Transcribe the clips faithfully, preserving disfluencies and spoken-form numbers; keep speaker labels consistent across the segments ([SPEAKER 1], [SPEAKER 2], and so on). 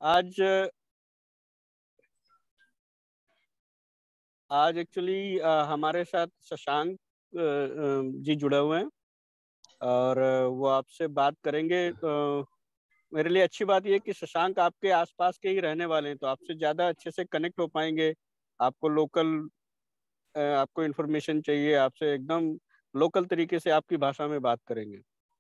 [SPEAKER 1] आज आज एक्चुअली हमारे साथ शशांक अ, अ, जी जुड़े हुए हैं और अ, वो आपसे बात करेंगे। अ, मेरे लिए अच्छी बात ये है कि शशांक आपके आसपास के ही रहने वाले हैं, तो आपसे ज़्यादा अच्छे से कनेक्ट हो पाएंगे। आपको लोकल आपको इन्फॉर्मेशन चाहिए, आपसे एकदम लोकल तरीके से आपकी भाषा में बात करेंगे।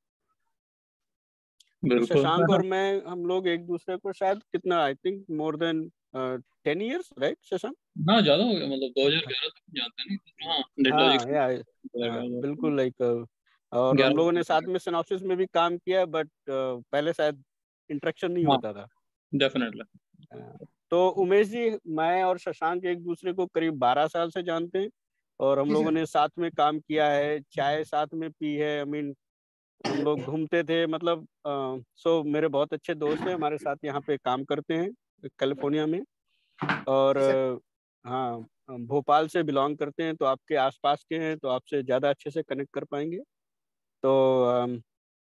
[SPEAKER 1] तो
[SPEAKER 2] बिल्कुल।
[SPEAKER 1] शशांक और मैं हम लोग एक दूसरे को शायद कितना I think more than ten years right Shashank?
[SPEAKER 2] हाँ, ज़्यादा हो गया, मतलब दो हज़ार ग्यारह तक जानते हैं ना। हाँ,
[SPEAKER 1] हाँ
[SPEAKER 2] नेटलॉजिक्स
[SPEAKER 1] या हाँ,
[SPEAKER 2] ग्यारह
[SPEAKER 1] बिल्कुल लाइक और हम लोगों ने साथ
[SPEAKER 2] ग्यारह
[SPEAKER 1] में सिनॉप्सिस में भी काम किया, बट पहले शायद इंटरेक्शन नहीं
[SPEAKER 2] हाँ,
[SPEAKER 1] होता था।
[SPEAKER 2] डेफिनेटली।
[SPEAKER 1] हाँ, तो उमेश जी, मैं और शशांक एक दूसरे को करीब बारह साल से जानते हैं और हम
[SPEAKER 3] जी
[SPEAKER 1] लोगों
[SPEAKER 3] सर।
[SPEAKER 1] ने साथ में काम किया है, चाय साथ में पी है। आई मीन हम लोग घूमते थे, मतलब सो मेरे बहुत अच्छे दोस्त हैं, हमारे साथ यहाँ पे काम करते हैं कैलिफोर्निया में। और
[SPEAKER 3] जी सर।
[SPEAKER 1] अ, हाँ, भोपाल से बिलोंग करते हैं, तो आपके आसपास के हैं तो आपसे ज़्यादा अच्छे से कनेक्ट कर पाएंगे। तो अम,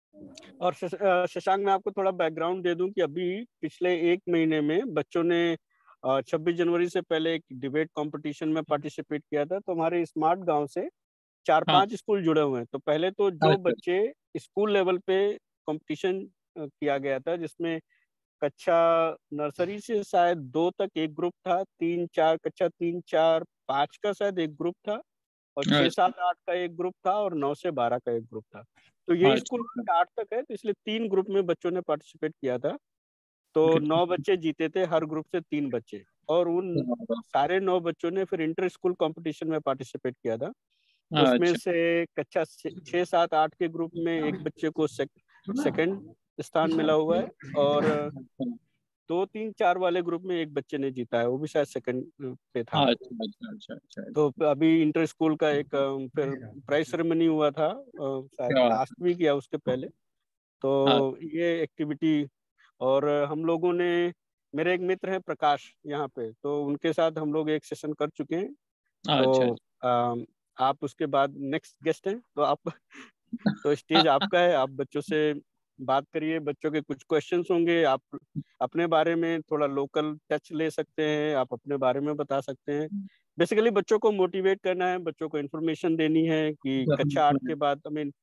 [SPEAKER 1] और शश- अ, शशांक, मैं आपको थोड़ा बैकग्राउंड दे दूं कि अभी पिछले एक महीने में बच्चों ने छब्बीस जनवरी से पहले एक डिबेट कंपटीशन में पार्टिसिपेट किया था। तो हमारे स्मार्ट गांव से चार
[SPEAKER 2] हाँ,
[SPEAKER 1] पांच स्कूल जुड़े हुए हैं। तो पहले तो जो
[SPEAKER 2] अच्छा।
[SPEAKER 1] बच्चे स्कूल लेवल पे कंपटीशन किया गया था, जिसमें कक्षा नर्सरी से शायद दो तक एक ग्रुप था, तीन चार कक्षा तीन चार पाँच का शायद एक ग्रुप था, और छह
[SPEAKER 2] अच्छा,
[SPEAKER 1] सात आठ का एक ग्रुप था, और नौ से बारह का एक ग्रुप था। तो ये
[SPEAKER 2] अच्छा,
[SPEAKER 1] स्कूल आठ तक है, तो इसलिए तीन ग्रुप में बच्चों ने पार्टिसिपेट किया था। तो
[SPEAKER 2] ओके।
[SPEAKER 1] नौ बच्चे जीते थे, हर ग्रुप से तीन बच्चे, और उन सारे नौ बच्चों ने फिर इंटर स्कूल कंपटीशन में पार्टिसिपेट किया था। उसमें
[SPEAKER 2] अच्छा,
[SPEAKER 1] से कक्षा छः सात आठ के ग्रुप में एक बच्चे को सेक, सेकंड स्थान मिला हुआ है, और दो तीन चार वाले ग्रुप में एक बच्चे ने जीता है, वो भी शायद सेकंड पे था।
[SPEAKER 2] अच्छा, अच्छा, अच्छा, अच्छा,
[SPEAKER 1] तो अभी इंटर स्कूल का एक अ, फिर प्राइज सेरेमनी हुआ था, अ, शायद
[SPEAKER 2] क्या बात
[SPEAKER 1] लास्ट वीक या उसके पहले।
[SPEAKER 2] है।
[SPEAKER 1] तो ये एक्टिविटी, और हम लोगों ने, मेरे एक मित्र हैं प्रकाश यहाँ पे, तो उनके साथ हम लोग एक सेशन कर चुके हैं।
[SPEAKER 2] अच्छा,
[SPEAKER 1] तो
[SPEAKER 2] अच्छा।
[SPEAKER 1] आ, आप उसके बाद नेक्स्ट गेस्ट हैं, तो आप तो स्टेज आपका है, आप बच्चों से बात करिए। बच्चों के कुछ क्वेश्चंस होंगे, आप अपने बारे में थोड़ा लोकल टच ले सकते हैं, आप अपने बारे में बता सकते हैं। बेसिकली बच्चों को मोटिवेट करना है, बच्चों को इन्फॉर्मेशन देनी है कि कक्षा आठ के बाद आई मीन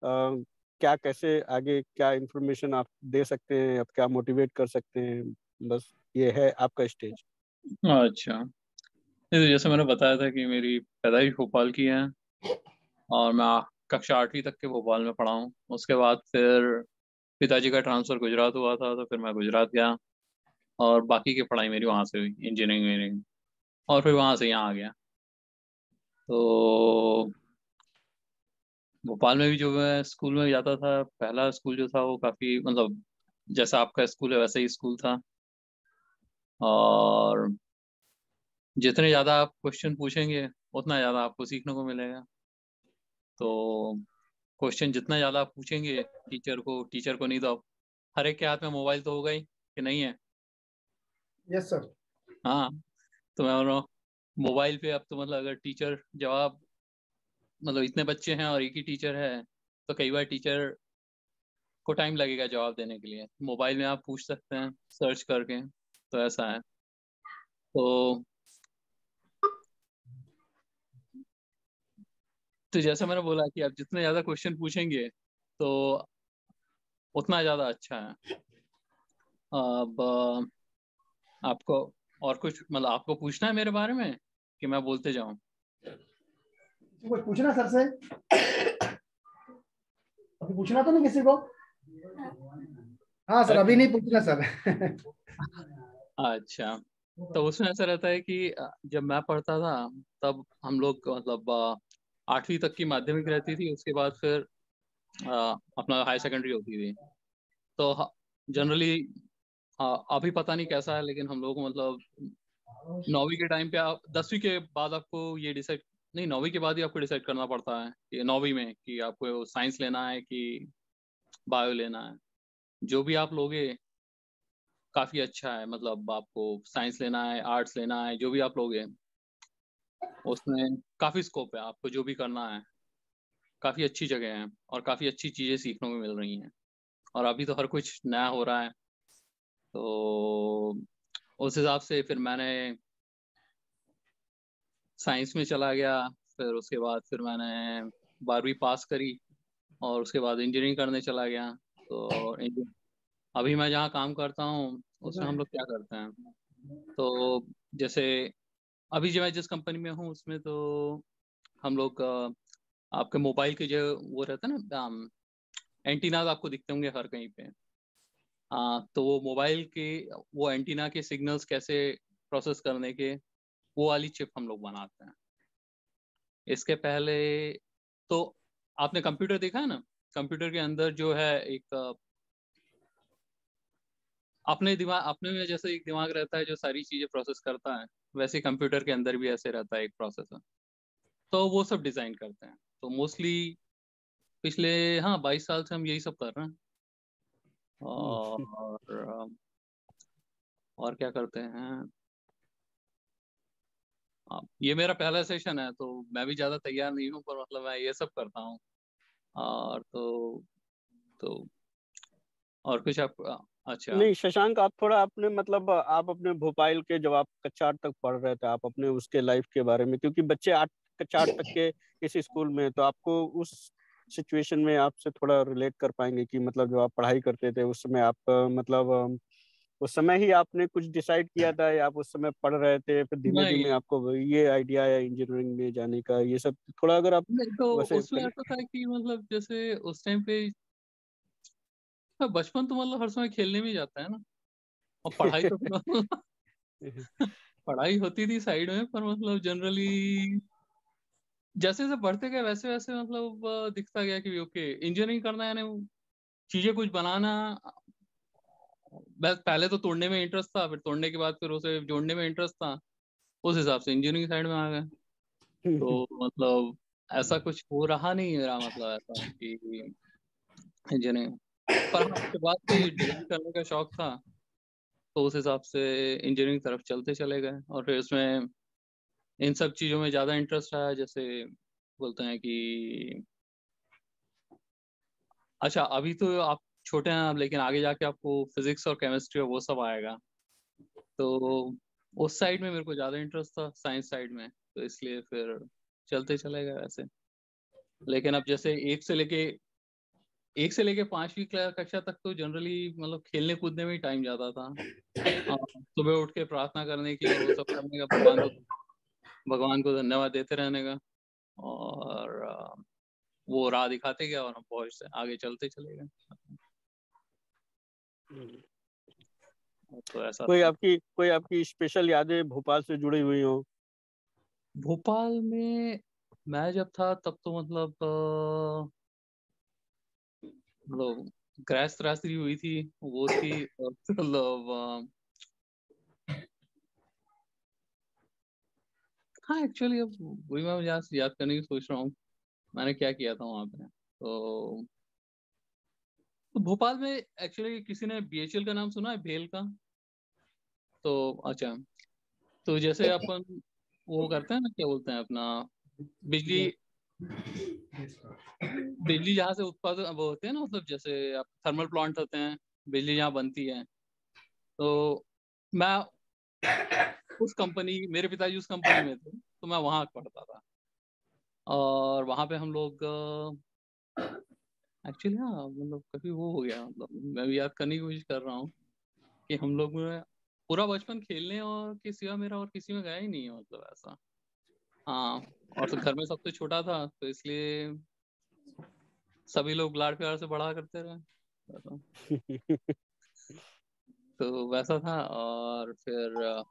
[SPEAKER 1] क्या, कैसे आगे क्या इन्फॉर्मेशन आप दे सकते हैं, आप क्या मोटिवेट कर सकते हैं। बस ये है आपका स्टेज।
[SPEAKER 2] अच्छा, नहीं तो जैसे मैंने बताया था कि मेरी पैदाइश भोपाल की है और मैं कक्षा आठवीं तक के भोपाल में पढ़ा हूँ। उसके बाद फिर पिताजी का ट्रांसफ़र गुजरात हुआ था, तो फिर मैं गुजरात गया और बाकी की पढ़ाई मेरी वहाँ से हुई, इंजीनियरिंग इंजीनियरिंग, और फिर वहाँ से यहाँ आ गया। तो भोपाल में भी जो मैं स्कूल में जाता था, पहला स्कूल जो था वो काफ़ी, मतलब जैसा आपका स्कूल है वैसा ही स्कूल था। और जितने ज़्यादा आप क्वेश्चन पूछेंगे उतना ज़्यादा आपको सीखने को मिलेगा। तो क्वेश्चन जितना ज़्यादा आप पूछेंगे टीचर को टीचर को नहीं तो आप, हर एक के हाथ में मोबाइल तो होगा ही कि नहीं है।
[SPEAKER 3] Yes sir.
[SPEAKER 2] हाँ, तो मैं बोल रहा हूँ मोबाइल पे अब तो मतलब अगर टीचर जवाब, मतलब इतने बच्चे हैं और एक ही टीचर है, तो कई बार टीचर को टाइम लगेगा जवाब देने के लिए। मोबाइल में आप पूछ सकते हैं सर्च करके, तो ऐसा है। तो तो जैसा मैंने बोला कि आप जितने ज़्यादा क्वेश्चन पूछेंगे तो उतना ज़्यादा अच्छा है। अब अ, आपको और कुछ, मतलब आपको पूछना है मेरे बारे में कि मैं बोलते जाऊं?
[SPEAKER 3] कुछ पूछना सर से? अभी पूछना तो नहीं किसी को? हाँ सर, अभी नहीं पूछना सर।
[SPEAKER 2] अच्छा, तो उसमें ऐसा रहता है कि अ, जब मैं पढ़ता था तब हम लोग मतलब अ, आठवीं तक की माध्यमिक रहती थी, उसके बाद फिर अ, अपना हाई सेकेंडरी होती थी। तो जनरली अभी पता नहीं कैसा है, लेकिन हम लोग मतलब नौवीं के टाइम पे, आप दसवीं के बाद आपको ये डिसाइड, नहीं नौवीं के बाद ही आपको डिसाइड करना पड़ता है कि नौवीं में कि आपको साइंस लेना है कि बायो लेना है। जो भी आप लोगे काफ़ी अच्छा है, मतलब आपको साइंस लेना है आर्ट्स लेना है, जो भी आप लोगे उसमें काफ़ी स्कोप है, आपको जो भी करना है काफ़ी अच्छी जगह है और काफ़ी अच्छी चीज़ें सीखने को मिल रही हैं। और अभी तो हर कुछ नया हो रहा है, तो उस हिसाब से फिर मैंने साइंस में चला गया। फिर उसके बाद फिर मैंने बारहवीं पास करी और उसके बाद इंजीनियरिंग करने चला गया। तो इंजी- अभी मैं जहाँ काम करता हूँ उसमें हम लोग क्या करते हैं, तो जैसे अभी जो मैं जिस कंपनी में हूँ उसमें तो हम लोग अ, आपके मोबाइल के जो वो रहता है ना, एंटीनाज आपको दिखते होंगे हर कहीं पे। हाँ, तो वो मोबाइल के वो एंटीना के सिग्नल्स कैसे प्रोसेस करने के, वो वाली चिप हम लोग बनाते हैं। इसके पहले तो आपने कंप्यूटर देखा है ना, कंप्यूटर के अंदर जो है एक अ, अपने दिमाग अपने में जैसे एक दिमाग रहता है जो सारी चीजें प्रोसेस करता है, वैसे कंप्यूटर के अंदर भी ऐसे रहता है एक प्रोसेसर। तो वो सब डिजाइन करते हैं। तो मोस्टली पिछले हाँ बाईस साल से हम यही सब कर रहे हैं। और और क्या करते हैं, हाँ, ये मेरा पहला सेशन है तो मैं भी ज़्यादा तैयार नहीं हूँ, पर मतलब मैं ये सब करता हूँ। और तो तो और कुछ आप, अच्छा।
[SPEAKER 1] नहीं शशांक, आप थोड़ा अपने मतलब आप अपने भोपाल के जब आप कक्षा आठ तक पढ़ रहे थे, आप अपने उसके लाइफ के बारे में, क्योंकि बच्चे आठ कक्षा आठ तक के इस स्कूल में, तो आपको उस सिचुएशन में आपसे थोड़ा रिलेट कर पाएंगे कि मतलब जब आप पढ़ाई करते थे उस समय आप अ, मतलब अ, उस समय ही आपने कुछ डिसाइड किया था या आप उस समय पढ़ रहे थे, फिर धीमे धीमे
[SPEAKER 2] नहीं
[SPEAKER 1] आपको ये आइडिया आया इंजीनियरिंग में जाने का, ये सब थोड़ा अगर आप
[SPEAKER 2] नहीं, तो
[SPEAKER 1] वैसे
[SPEAKER 2] उसमें
[SPEAKER 1] करें।
[SPEAKER 2] ऐसा था कि मतलब जैसे उस टाइम पे हाँ, बचपन तो मतलब हर समय खेलने में ही जाता है ना। और पढ़ाई तो पढ़ाई होती थी साइड में, पर मतलब जनरली जैसे जैसे बढ़ते गए वैसे वैसे मतलब अ, दिखता गया कि ओके इंजीनियरिंग करना है, यानी चीजें कुछ बनाना। बस पहले तो तोड़ने में इंटरेस्ट था, फिर तोड़ने के बाद फिर उसे जोड़ने में इंटरेस्ट था, उस हिसाब से इंजीनियरिंग साइड में आ गए। तो मतलब ऐसा कुछ हो रहा नहीं मेरा, मतलब ऐसा कि इंजीनियरिंग, पर हाँ उसके बाद से डिजाइन करने का शौक था, तो उस हिसाब से इंजीनियरिंग तरफ चलते चले गए। और फिर उसमें इन सब चीज़ों में ज़्यादा इंटरेस्ट आया, जैसे बोलते हैं कि अच्छा अभी तो आप छोटे हैं आप, लेकिन आगे जाके आपको फिजिक्स और केमिस्ट्री और वो सब आएगा। तो उस साइड में मेरे को ज़्यादा इंटरेस्ट था, साइंस साइड में, तो इसलिए फिर चलते चले गए वैसे। लेकिन अब जैसे एक से लेके एक से लेके पांचवी क्ला- कक्षा तक तो जनरली मतलब खेलने कूदने में ही टाइम जाता था। हाँ, सुबह उठ के प्रार्थना करने की और वो सब करने का, भगवान को भगवान को धन्यवाद देते रहने का। और अ, वो राह दिखाते गया और हम पहुंचते आगे चलते चले गए। तो ऐसा
[SPEAKER 1] कोई
[SPEAKER 2] था।
[SPEAKER 1] आपकी कोई आपकी स्पेशल यादें भोपाल से जुड़ी हुई हो?
[SPEAKER 2] भोपाल में मैं जब था तब तो मतलब अ, मतलब क्रैश त्रासदी हुई थी, वो थी। और मतलब अ, हाँ एक्चुअली अब वही मैं याद याद करने की सोच रहा हूँ मैंने क्या किया था वहाँ पे। तो, तो भोपाल में एक्चुअली किसी ने बी एच एल का नाम सुना है, भेल का? तो अच्छा, तो जैसे अपन वो करते हैं ना, क्या बोलते हैं अपना, बिजली बिजली जहाँ से उत्पादन वो होते हैं ना, मतलब जैसे आप थर्मल प्लांट होते हैं, बिजली जहाँ बनती है। तो मैं उस कंपनी मेरे पिताजी उस कंपनी में थे, तो मैं वहाँ पढ़ता था। और वहाँ पे हम लोग एक्चुअली हाँ मतलब कभी वो हो गया, मतलब मैं भी याद करने की कोशिश कर रहा हूँ कि हम लोग में पूरा बचपन खेलने और के सिवा मेरा और किसी में गया ही नहीं है, मतलब ऐसा। हाँ, और तो घर में सबसे छोटा था तो इसलिए सभी लोग लाड प्यार से बड़ा करते रहे, तो तो वैसा था। और फिर अ,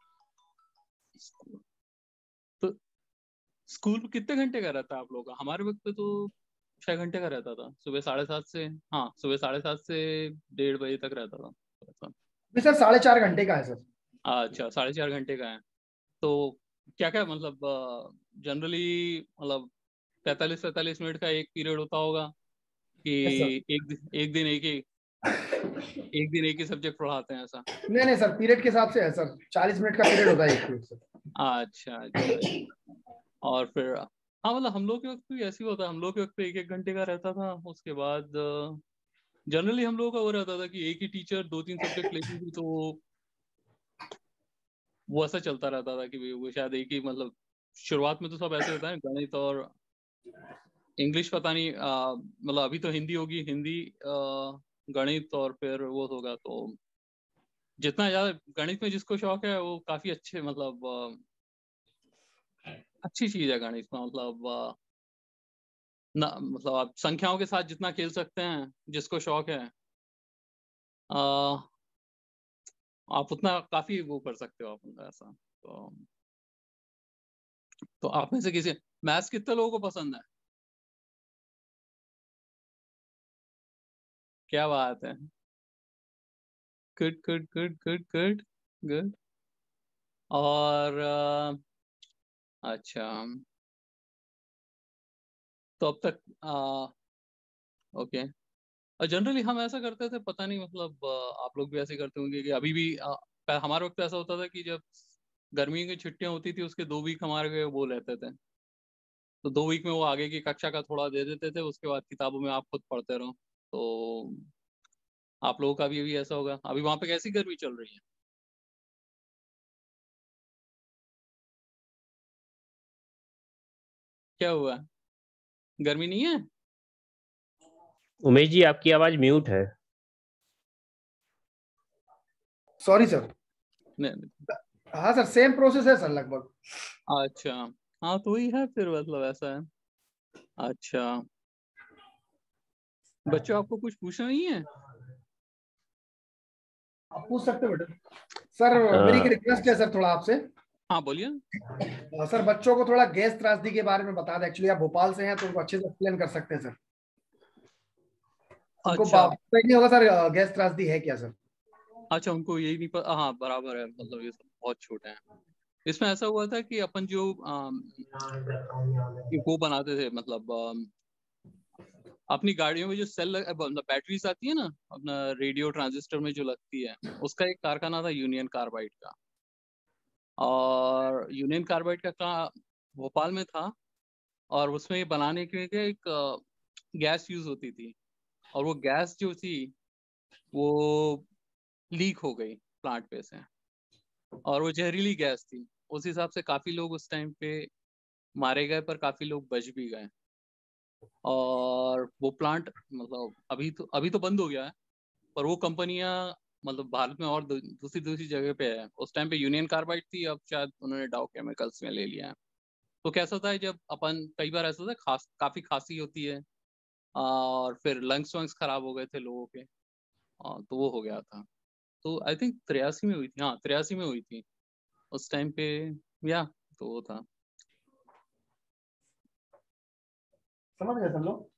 [SPEAKER 2] तो स्कूल कितने घंटे का रहता है आप लोगों का? हमारे वक्त पे तो छह घंटे का रहता था, सुबह साढ़े सात से, हाँ सुबह साढ़े सात से डेढ़ बजे तक रहता था ऐसा।
[SPEAKER 3] नहीं सर, साढ़े चार घंटे का है सर।
[SPEAKER 2] अच्छा, साढ़े चार घंटे का है। तो क्या क्या मतलब जनरली मतलब पैंतालीस पैंतालीस मिनट का एक पीरियड होता होगा कि
[SPEAKER 3] यस सर।
[SPEAKER 2] एक दिन एक दिन एक ही एक दिन एक ही सब्जेक्ट पढ़ाते हैं ऐसा?
[SPEAKER 3] नहीं नहीं सर, पीरियड के हिसाब से है सर, चालीस मिनट का पीरियड होता है एक पीरियड सर।
[SPEAKER 2] अच्छा अच्छा अच्छा। और फिर हाँ मतलब हम लोग के वक्त भी ऐसे ही होता, हम लोग के वक्त पे एक एक घंटे का रहता था। उसके बाद जनरली हम लोगों का वो रहता था कि एक ही टीचर दो तीन सब्जेक्ट लेती थी, तो वो ऐसा चलता रहता था कि वो शायद एक ही मतलब शुरुआत में तो सब ऐसे होता है गणित और इंग्लिश पता नहीं, मतलब अभी तो हिंदी होगी, हिंदी गणित और फिर वो होगा। तो जितना ज्यादा गणित में जिसको शौक है वो काफी अच्छे मतलब आ, अच्छी चीज है गणित में, मतलब आ, ना मतलब आप संख्याओं के साथ जितना खेल सकते हैं, जिसको शौक है आ, आप उतना काफी वो कर सकते हो आप ऐसा। तो तो आप में से किसी मैथ्स कितने लोगों को पसंद है? क्या बात है, good good good good good good. और आ, अच्छा, तो अब तक आ, ओके। और जनरली हम ऐसा करते थे, पता नहीं मतलब आ, आप लोग भी ऐसे करते होंगे कि अभी भी आ, प- हमारे वक्त ऐसा होता था कि जब गर्मी की छुट्टियां होती थी उसके दो वीक हमारे वो रहते थे, तो दो वीक में वो आगे की कक्षा का थोड़ा दे देते थे, उसके बाद किताबों में आप खुद पढ़ते रहो। तो आप लोगों का भी अभी ऐसा होगा। अभी वहां पे कैसी गर्मी चल रही है? क्या हुआ, गर्मी नहीं है?
[SPEAKER 4] उमेश जी आपकी आवाज म्यूट है।
[SPEAKER 3] Sorry sir.
[SPEAKER 2] नहीं,
[SPEAKER 3] हाँ सर, सेम प्रोसेस है सर लगभग।
[SPEAKER 2] अच्छा, हाँ तो वही है फिर, मतलब ऐसा है। अच्छा, बच्चों आपको कुछ पूछना नहीं है?
[SPEAKER 3] आप पूछ सकते हो बेटा। सर मेरी एक
[SPEAKER 4] अ,
[SPEAKER 3] रिक्वेस्ट है सर, थोड़ा आपसे।
[SPEAKER 2] हाँ बोलिए।
[SPEAKER 3] अ, सर बच्चों को थोड़ा गैस त्रासदी के बारे में बता दें। एक्चुअली आप भोपाल से हैं तो उनको अच्छे से एक्सप्लेन कर सकते हैं सर। उनको
[SPEAKER 2] अच्छा
[SPEAKER 3] बा- पता ही नहीं होगा सर अ, गैस त्रासदी है क्या सर।
[SPEAKER 2] अच्छा, उनको यही नहीं पता, हाँ बराबर है, मतलब ये सब बहुत छोटे हैं। इसमें ऐसा हुआ था कि अपन जो अम, ये वो बनाते थे, मतलब अम, अपनी गाड़ियों में जो सेल लग- मतलब बैटरीज आती है ना, अपना रेडियो ट्रांजिस्टर में जो लगती है, उसका एक कारखाना था यूनियन कार्बाइड का। और यूनियन कार्बाइड का का भोपाल में था। और उसमें ये बनाने के लिए एक गैस यूज होती थी, और वो गैस जो थी वो लीक हो गई प्लांट पे से, और वो जहरीली गैस थी। उस हिसाब से काफी लोग उस टाइम पे मारे गए, पर काफी लोग बच भी गए। और वो प्लांट मतलब अभी तो अभी तो बंद हो गया है, पर वो कंपनियां मतलब भारत में और दू- दूसरी दूसरी जगह पे है। उस टाइम पे यूनियन कार्बाइड थी, अब शायद उन्होंने डाउ केमिकल्स में ले लिया है। तो कैसा होता है जब अपन, कई बार ऐसा होता है खास काफी खांसी होती है, और फिर लंग्स वंग्स खराब हो गए थे लोगों के, आ, तो वो हो गया था। तो आई थिंक तिरासी में हुई थी, हाँ तिरासी में हुई थी उस टाइम पे, या तो वो था।
[SPEAKER 3] समझ गए सब लोग?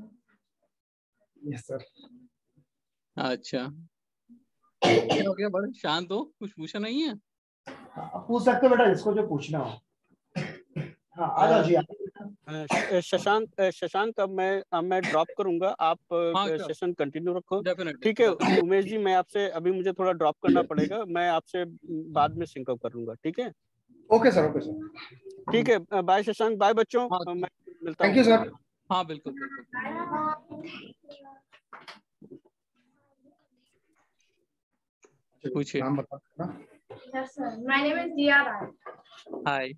[SPEAKER 3] Yes sir.
[SPEAKER 2] अच्छा, क्या हो गया, बड़े शांत हो, कुछ पूछा नहीं है?
[SPEAKER 3] आप पूछ सकते हो बेटा जिसको जो पूछना हो। हाँ आ जाओ जी आप।
[SPEAKER 1] अ, श- शशांक अ, शशांक अब मैं अब मैं ड्रॉप करूंगा, आप
[SPEAKER 2] हाँ
[SPEAKER 1] अ,
[SPEAKER 2] श्योर,
[SPEAKER 1] सेशन कंटिन्यू रखो।
[SPEAKER 2] डेफिनेटली
[SPEAKER 1] ठीक है
[SPEAKER 2] डेफिनेटली।
[SPEAKER 1] उमेश जी, मैं आपसे अभी मुझे थोड़ा ड्रॉप करना पड़ेगा, मैं आपसे बाद में सिंक अप कर लूंगा, ठीक है?
[SPEAKER 3] Okay sir, okay sir.
[SPEAKER 1] ठीक है, बाय शशांक, बाय बच्चों,
[SPEAKER 2] हाँ
[SPEAKER 1] अ, मैं मिलता
[SPEAKER 3] थैंक
[SPEAKER 1] हूँ
[SPEAKER 3] यू
[SPEAKER 1] फिर।
[SPEAKER 3] सर।
[SPEAKER 2] हाँ बिल्कुल बिल्कुल। पूछिए।
[SPEAKER 3] नाम बता देना।
[SPEAKER 5] Yes, sir. My name is Dia Rai.
[SPEAKER 2] हाय।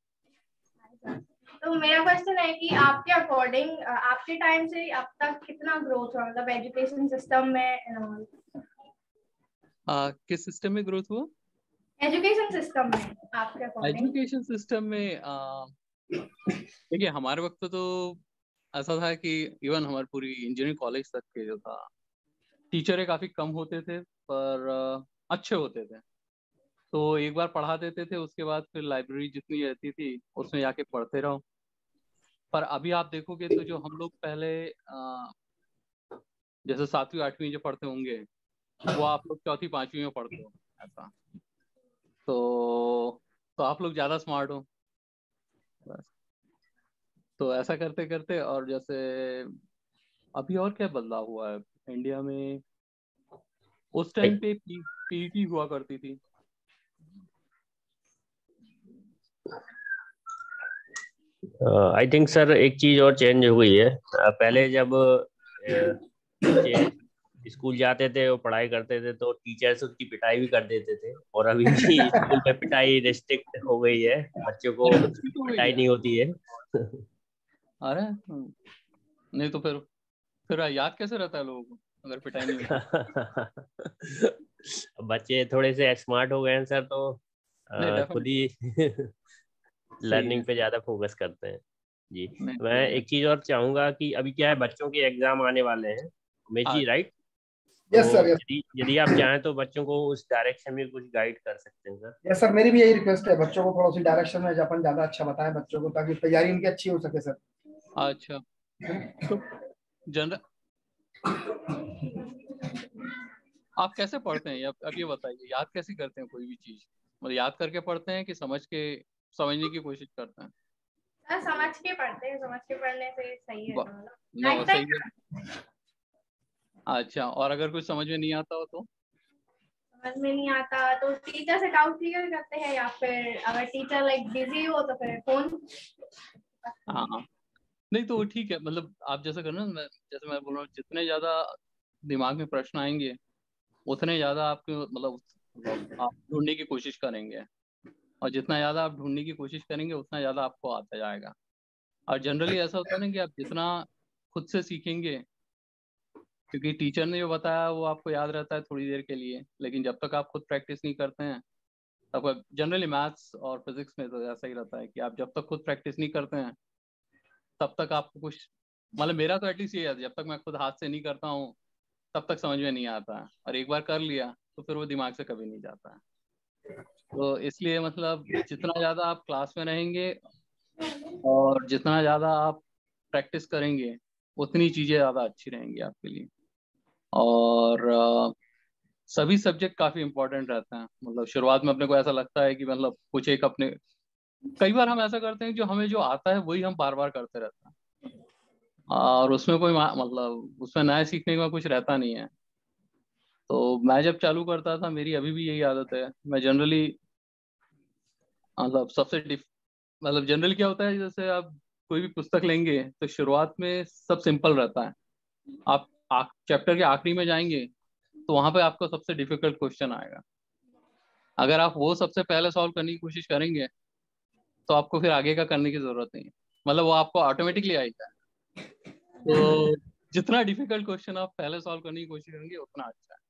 [SPEAKER 5] तो मेरा क्वेश्चन है कि आपके अकॉर्डिंग आपके टाइम से अब तक कितना ग्रोथ हुआ, मतलब एजुकेशन सिस्टम में and all?
[SPEAKER 2] आ, किस सिस्टम में ग्रोथ हुआ?
[SPEAKER 5] एजुकेशन सिस्टम में आपके अकॉर्डिंग।
[SPEAKER 2] एजुकेशन सिस्टम में आ, देखिए हमारे वक्त तो ऐसा था कि इवन हमारी पूरी इंजीनियरिंग कॉलेज तक के जो था, टीचरें काफी कम होते थे, पर आ, अच्छे होते थे। तो एक बार पढ़ा देते थे, उसके बाद फिर लाइब्रेरी जितनी रहती थी उसमें जाके पढ़ते रहो। पर अभी आप देखोगे तो जो हम लोग पहले आ, जैसे सातवीं आठवीं जो पढ़ते होंगे, वो आप लोग चौथी पांचवी में पढ़ते हो ऐसा। तो तो आप लोग ज्यादा स्मार्ट हो बस। तो ऐसा करते करते, और जैसे अभी और क्या बदलाव हुआ है इंडिया में, उस टाइम पे पी, पीईटी हुआ करती थी।
[SPEAKER 4] आई थिंक सर एक चीज और चेंज हो गई है। अ, पहले जब स्कूल जाते थे और पढ़ाई करते थे तो टीचर्स उसकी पिटाई भी कर देते थे, और अभी भी स्कूल में पिटाई रिस्ट्रिक्ट हो गई है, बच्चों को
[SPEAKER 2] अरे रिस्ट्रिक्ट हो गई
[SPEAKER 4] पिटाई
[SPEAKER 2] है?
[SPEAKER 4] नहीं होती है।
[SPEAKER 2] अरे हम्म, नहीं तो फिर फिर याद कैसे रहता है लोगों को अगर पिटाई नहीं होती?
[SPEAKER 4] बच्चे थोड़े से स्मार्ट हो गए हैं सर, तो
[SPEAKER 2] नहीं
[SPEAKER 4] अ, खुद
[SPEAKER 2] डेफिनेटली
[SPEAKER 4] ही
[SPEAKER 2] सही है।
[SPEAKER 4] लर्निंग पे ज्यादा फोकस करते हैं जी।
[SPEAKER 2] नहीं
[SPEAKER 4] मैं
[SPEAKER 2] सही है।
[SPEAKER 4] एक चीज और चाहूंगा कि अभी क्या है, बच्चों के एग्जाम आने वाले हैं उमेश जी,
[SPEAKER 2] आज
[SPEAKER 4] राइट?
[SPEAKER 3] यस
[SPEAKER 4] तो
[SPEAKER 3] सर, यस।
[SPEAKER 4] यदि यदि आप चाहें तो बच्चों को उस डायरेक्शन में कुछ गाइड कर सकते हैं सर।
[SPEAKER 3] यस सर, मेरी भी यही रिक्वेस्ट है, बच्चों को थोड़ा सी डायरेक्शन में अपन ज्यादा अच्छा बताएं बच्चों को, ताकि तैयारी इनकी अच्छी हो सके सर।
[SPEAKER 2] अच्छा तो जनरल आप कैसे पढ़ते हैं? अब अब ये बताइए, याद कैसे करते हैं कोई भी चीज? मतलब याद करके पढ़ते हैं कि समझ के समझने की कोशिश करते हैं?
[SPEAKER 5] हाँ, समझ के पढ़ते हैं, समझ के पढ़ने से सही है,
[SPEAKER 2] ब-
[SPEAKER 5] मतलब
[SPEAKER 2] नो
[SPEAKER 5] लगता
[SPEAKER 2] सही
[SPEAKER 5] है।
[SPEAKER 2] है। अच्छा, और अगर कुछ समझ में नहीं आता हो तो?
[SPEAKER 5] समझ में नहीं आता तो टीचर से डाउट क्लियर करते हैं, या फिर अगर टीचर लाइक बिजी हो तो फिर फोन।
[SPEAKER 2] हाँ हाँ। नहीं तो ठीक है, मतलब आप जैसा करना, मैं जैसे मैं बोल रहा हूँ, जितने ज्यादा दिमाग में प्रश्न आएंगे उतने ज्यादा आपके मतलब मतलब आप ढूंढने की कोशिश करेंगे, और जितना ज्यादा आप ढूंढने की कोशिश करेंगे उतना ज्यादा आपको आता जाएगा। और जनरली ऐसा होता है ना कि आप जितना खुद से सीखेंगे, क्योंकि टीचर ने जो बताया वो आपको याद रहता है थोड़ी देर के लिए, लेकिन जब तक आप खुद प्रैक्टिस नहीं करते हैं तब, जनरली मैथ्स और फिजिक्स में तो ऐसा ही रहता है कि आप जब तक खुद प्रैक्टिस नहीं करते हैं तब तक आपको कुछ, मतलब मेरा तो एटलीस्ट ये है, जब तक मैं खुद हाथ से नहीं करता हूँ तब तक समझ में नहीं आता है, और एक बार कर लिया तो फिर वो दिमाग से कभी नहीं जाता है। तो इसलिए मतलब जितना ज़्यादा आप क्लास में रहेंगे और जितना ज़्यादा आप प्रैक्टिस करेंगे उतनी चीज़ें ज़्यादा अच्छी रहेंगी आपके लिए। और अ, सभी सब्जेक्ट काफ़ी इंपॉर्टेंट रहते हैं। मतलब शुरुआत में अपने को ऐसा लगता है कि मतलब कुछ एक अपने, कई बार हम ऐसा करते हैं जो हमें जो आता है वही हम बार बार करते रहते हैं, और उसमें कोई मा- मतलब उसमें नया सीखने का कुछ रहता नहीं है। तो मैं जब चालू करता था, मेरी अभी भी यही आदत है, मैं जनरली मतलब सबसे डिफ मतलब जनरली क्या होता है, जैसे आप कोई भी पुस्तक लेंगे तो शुरुआत में सब सिंपल रहता है। आप चैप्टर के आखिरी में जाएंगे तो वहां पे आपको सबसे डिफिकल्ट क्वेश्चन आएगा। अगर आप वो सबसे पहले सॉल्व करने की कोशिश करेंगे तो आपको फिर आगे का करने की जरूरत नहीं है, मतलब वो आपको ऑटोमेटिकली आएगा। तो जितना डिफिकल्ट क्वेश्चन आप पहले सॉल्व करने की कोशिश करेंगे उतना अच्छा है।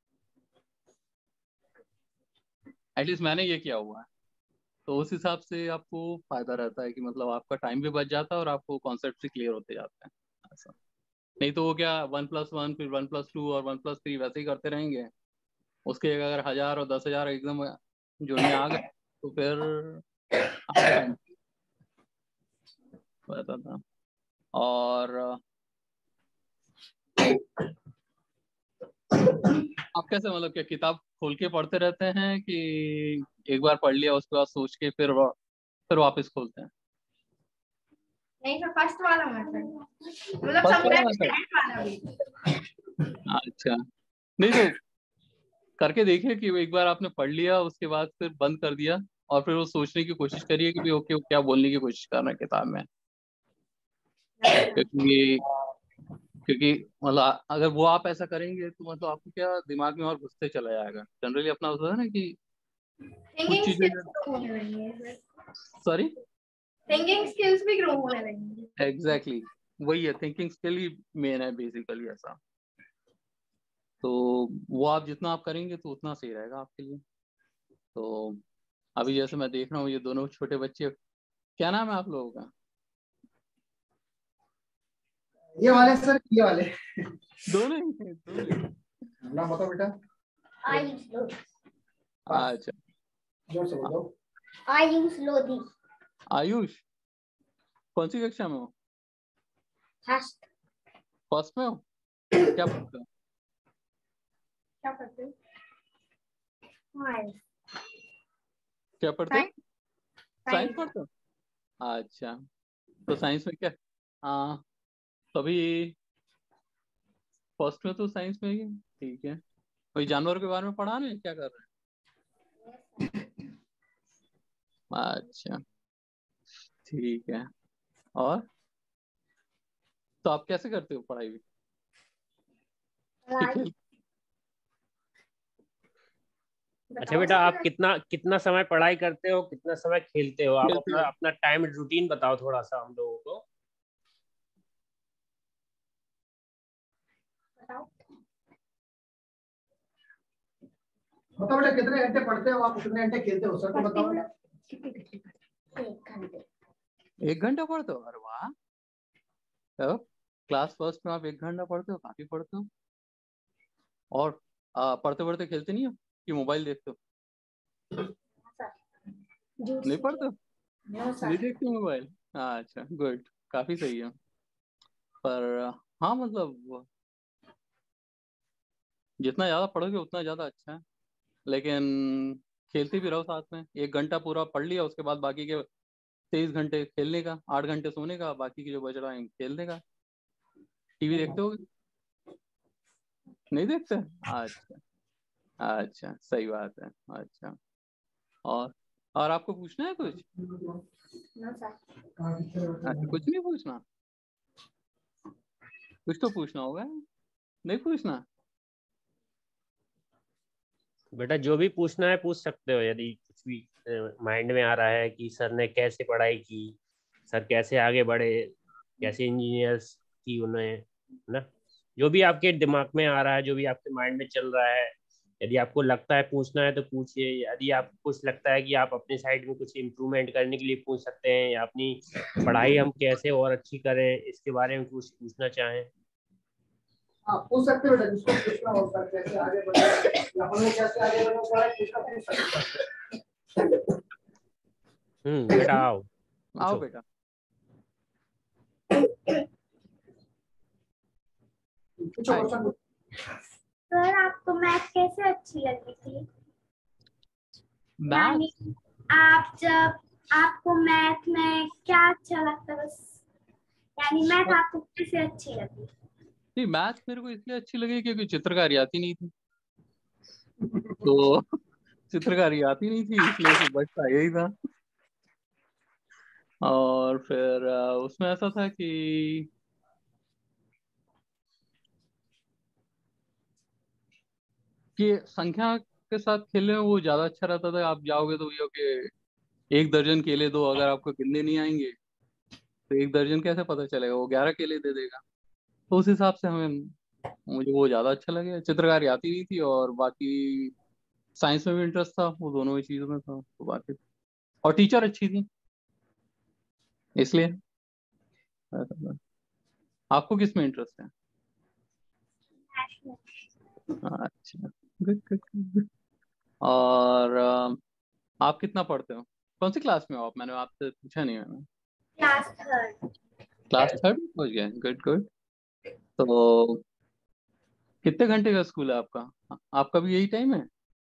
[SPEAKER 2] एटलीस्ट मैंने ये किया हुआ है। तो उस हिसाब से आपको फायदा रहता है कि मतलब आपका टाइम भी बच जाता है और आपको कॉन्सेप्ट भी क्लियर होते जाते हैं ऐसा। नहीं तो वो क्या, वन प्लस वन फिर वन प्लस टू और वन प्लस थ्री वैसे ही करते रहेंगे, उसके अगर हजार और दस हजार एकदम जुड़ने आ गए तो फिर आपका टाइम रहता था। और आप कैसे, मतलब क्या किताब खोल के पढ़ते रहते हैं कि एक बार पढ़ लिया उसके बाद सोच के फिर वा- फिर वापस खोलते हैं?
[SPEAKER 5] नहीं तो फर्स्ट वाला मेथड, मतलब
[SPEAKER 2] फर्स्ट वाला
[SPEAKER 5] समटाइम्स
[SPEAKER 2] मेथड?
[SPEAKER 5] सेकंड वाला भी।
[SPEAKER 2] अच्छा, नहीं तो करके देखिए कि एक बार आपने पढ़ लिया उसके बाद फिर बंद कर दिया और फिर वो सोचने की कोशिश करिए कि भाई ओके वो क्या बोलने की कोशिश कर रहा है किताब में। क्योंकि क्योंकि मतलब अगर वो आप ऐसा करेंगे तो मतलब आपको क्या दिमाग में और घुसते चला जाएगा। जनरली अपना होता है ना कि कुछ
[SPEAKER 5] थिंकिंग
[SPEAKER 2] चीजें,
[SPEAKER 5] स्किल्स ग्रो होने लगेंगे,
[SPEAKER 2] सॉरी,
[SPEAKER 5] थिंकिंग स्किल्स भी ग्रो होने लगेंगे।
[SPEAKER 2] एग्जैक्टली वही है, थिंकिंग स्किल ही मेन है बेसिकली ऐसा। तो वो आप जितना आप करेंगे तो उतना सही रहेगा आपके लिए। तो अभी जैसे मैं देख रहा हूँ ये दोनों छोटे बच्चे, क्या नाम है आप लोगों का?
[SPEAKER 3] ये वाले सर, ये वाले
[SPEAKER 2] दोनों ही हैं, दोनों ही।
[SPEAKER 3] नाम बताओ बेटा।
[SPEAKER 5] आयुष लोधी।
[SPEAKER 2] अच्छा,
[SPEAKER 3] जोर से बोलो।
[SPEAKER 5] आयुष लोधी।
[SPEAKER 2] आयुष कौन सी कक्षा में हो?
[SPEAKER 5] फर्स्ट।
[SPEAKER 2] फर्स्ट में हो? क्या पढ़ते हो?
[SPEAKER 5] क्या करते हो? साइंस।
[SPEAKER 2] क्या पढ़ते हो? Science
[SPEAKER 5] science.
[SPEAKER 2] पढ़ते हो? अच्छा, तो साइंस में क्या, हाँ, तो अभी फर्स्ट में तो साइंस में ही है, ठीक है। कोई जानवर के बारे में पढ़ा रहे हैं, क्या कर रहे हैं? अच्छा, ठीक है। और तो आप कैसे करते हो पढ़ाई भी? कि
[SPEAKER 5] पढ़ाई
[SPEAKER 2] खेल
[SPEAKER 4] अच्छा बेटा, आप कितना कितना समय पढ़ाई करते हो, कितना समय खेलते हो? आप
[SPEAKER 2] खेलते
[SPEAKER 4] अपना
[SPEAKER 2] हो।
[SPEAKER 4] अपना टाइम रूटीन बताओ थोड़ा सा हम लोगों को।
[SPEAKER 3] बताओ बेटा कितने घंटे पढ़ते हो आप, कितने घंटे खेलते हो, सर को बताओ।
[SPEAKER 2] एक घंटा पढ़ते हो? अरे वाह, तो क्लास फर्स्ट में आप एक घंटा पढ़ते हो, काफी पढ़ते हो। और आ, पढ़ते पढ़ते खेलते नहीं हो कि मोबाइल देखते हो? नहीं पढ़ते हो? नहीं देखते मोबाइल? अच्छा, गुड, काफी सही है। पर हाँ, मतलब जितना ज्यादा पढ़ोगे उतना ज्यादा अच्छा है, लेकिन खेलते भी रहो साथ में। एक घंटा पूरा पढ़ लिया, उसके बाद बाकी के तेईस घंटे खेलने का, आठ घंटे सोने का, बाकी के जो बच रहा है खेलने का। टीवी देखते हो? नहीं देखते? अच्छा अच्छा, सही बात है। अच्छा, और और आपको पूछना है कुछ? अच्छा, कुछ नहीं पूछना? कुछ तो पूछना होगा, नहीं पूछना?
[SPEAKER 4] बेटा जो भी पूछना है पूछ सकते हो, यदि कुछ भी माइंड में आ रहा है कि सर ने कैसे पढ़ाई की, सर कैसे आगे बढ़े, कैसे इंजीनियर्स की उन्हें, ना, जो भी आपके दिमाग में आ रहा है, जो भी आपके माइंड में चल रहा है, यदि आपको लगता है पूछना है तो पूछिए। यदि आपको कुछ लगता है कि आप अपने साइड में कुछ इम्प्रूवमेंट करने के लिए पूछ सकते हैं, या अपनी पढ़ाई हम कैसे और अच्छी करें इसके बारे में कुछ पूछना चाहें।
[SPEAKER 3] हाँ, पूछ सकते हो बेटा, जिसको पूछना हो सर कैसे आगे बढ़े या हम लोग कैसे आगे बढ़े, सारा पूछना पूछ सकते हैं।
[SPEAKER 4] हम्म बेटा आओ,
[SPEAKER 2] आओ
[SPEAKER 4] पूछो।
[SPEAKER 2] बेटा।
[SPEAKER 3] पूछो
[SPEAKER 2] हाय।
[SPEAKER 3] क्वेश्चन।
[SPEAKER 5] सर आपको मैथ कैसे अच्छी लगी थी?
[SPEAKER 2] मैथ?
[SPEAKER 5] यानी आप जब आपको मैथ में क्या अच्छा लगता, बस यानी मैथ आपको कैसे अच्छी लगी?
[SPEAKER 2] नहीं, मैथ मेरे को इसलिए अच्छी लगी क्योंकि चित्रकारी आती नहीं थी, तो चित्रकारी आती नहीं थी इसलिए फिर बचता यही था। और फिर अ, उसमें ऐसा था कि कि संख्या के साथ खेलने में वो ज्यादा अच्छा रहता था। आप जाओगे तो ये कि एक दर्जन केले दो, अगर आपको गिनने नहीं आएंगे तो एक दर्जन कैसे पता चलेगा, वो ग्यारह केले दे देगा। तो उस हिसाब से हमें मुझे वो ज्यादा अच्छा लगे। चित्रकारी आती नहीं थी, और बाकी साइंस में भी इंटरेस्ट था, वो दोनों ही चीजों में था, तो बाकी और टीचर अच्छी थी इसलिए। आपको किस में इंटरेस्ट है? अच्छा, गुड गुड गुड। और अ, आप कितना पढ़ते हो? कौन सी क्लास में हो आप? मैंने आपसे पूछा नहीं मैंने।
[SPEAKER 5] Class third.
[SPEAKER 2] क्लास थर्ड में पहुंच गए, गुड गुड। तो कितने घंटे का स्कूल है आपका? आपका भी यही टाइम है?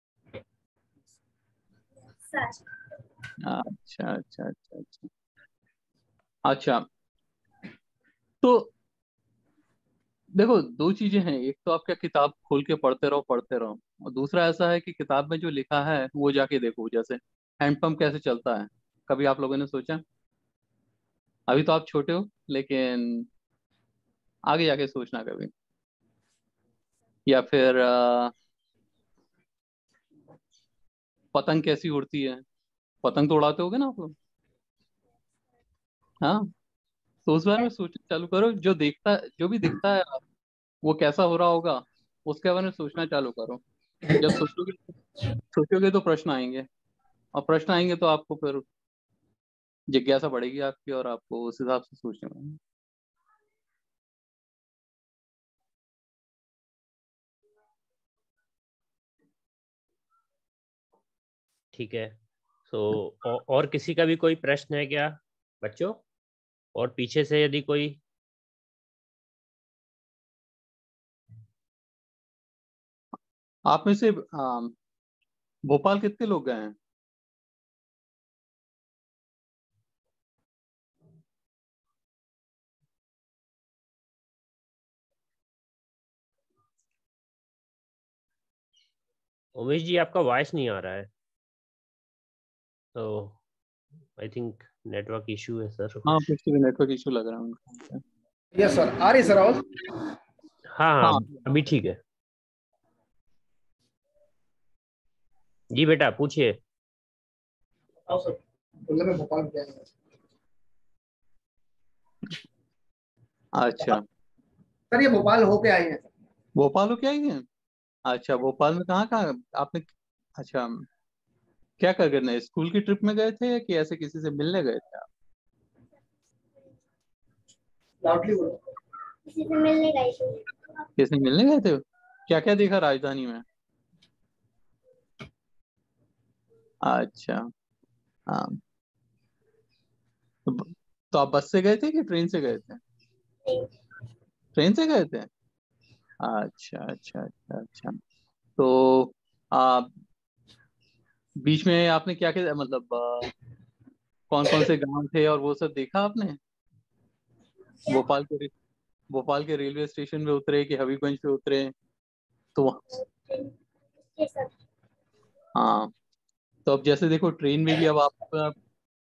[SPEAKER 5] सर
[SPEAKER 2] अच्छा अच्छा अच्छा अच्छा। अच्छा, तो देखो, दो चीजें हैं। एक तो आपका किताब खोल के पढ़ते रहो पढ़ते रहो, और दूसरा ऐसा है कि किताब में जो लिखा है वो जाके देखो। जैसे हैंडपंप कैसे चलता है, कभी आप लोगों ने सोचा? अभी तो आप छोटे हो, लेकिन आगे जाके सोचना कभी। या फिर अ, पतंग कैसी उड़ती है? पतंग तो उड़ाते होगे ना आप लोग? हाँ, तो उस बारे में सोचना चालू करो। जो देखता जो भी दिखता है वो कैसा हो रहा होगा, उसके बारे में सोचना चालू करो। जब सोचोगे सोचोगे तो प्रश्न आएंगे, और प्रश्न आएंगे तो आपको फिर जिज्ञासा बढ़ेगी आपकी, और आपको उस हिसाब से सोचना पड़ेगा।
[SPEAKER 4] ठीक है, तो औ, और किसी का भी कोई प्रश्न है क्या बच्चों? और पीछे से यदि कोई,
[SPEAKER 2] आप में से आ, भोपाल कितने लोग गए हैं?
[SPEAKER 4] उमेश जी आपका वॉइस नहीं आ रहा है, तो आई थिंक नेटवर्क इशू है सर
[SPEAKER 2] हाँ,
[SPEAKER 4] कुछ।
[SPEAKER 2] कुछ भी नेटवर्क इशू लग रहा है उनको।
[SPEAKER 3] यस सर, आ रही सर आवाज।
[SPEAKER 4] हाँ हाँ,
[SPEAKER 2] हाँ,
[SPEAKER 4] अभी ठीक है। जी बेटा पूछिए।
[SPEAKER 3] आओ सर, बोले मैं भोपाल में गया हूँ।
[SPEAKER 2] अच्छा,
[SPEAKER 3] सर ये भोपाल होके आए हैं।
[SPEAKER 2] भोपाल हो क्या है? अच्छा, भोपाल में कहाँ कहाँ आपने, अच्छा क्या कर करने, स्कूल की ट्रिप में गए थे कि ऐसे किसी से मिलने गए थे आप?
[SPEAKER 3] लाउडली बोलो।
[SPEAKER 5] किसी से मिलने गई थी।
[SPEAKER 2] किसी से मिलने गए थे? क्या क्या देखा राजधानी में? अच्छा, हाँ। तो, तो आप बस से गए थे कि ट्रेन से गए थे? ट्रेन से गए थे। अच्छा अच्छा अच्छा अच्छा। तो आप बीच में आपने क्या क्या मतलब कौन कौन से गांव थे और वो सब देखा आपने? भोपाल के भोपाल के रेलवे स्टेशन में उतरे कि हबीबगंज पे उतरे? तो
[SPEAKER 5] ये सब।
[SPEAKER 2] हाँ, तो अब जैसे देखो ट्रेन में भी अब आप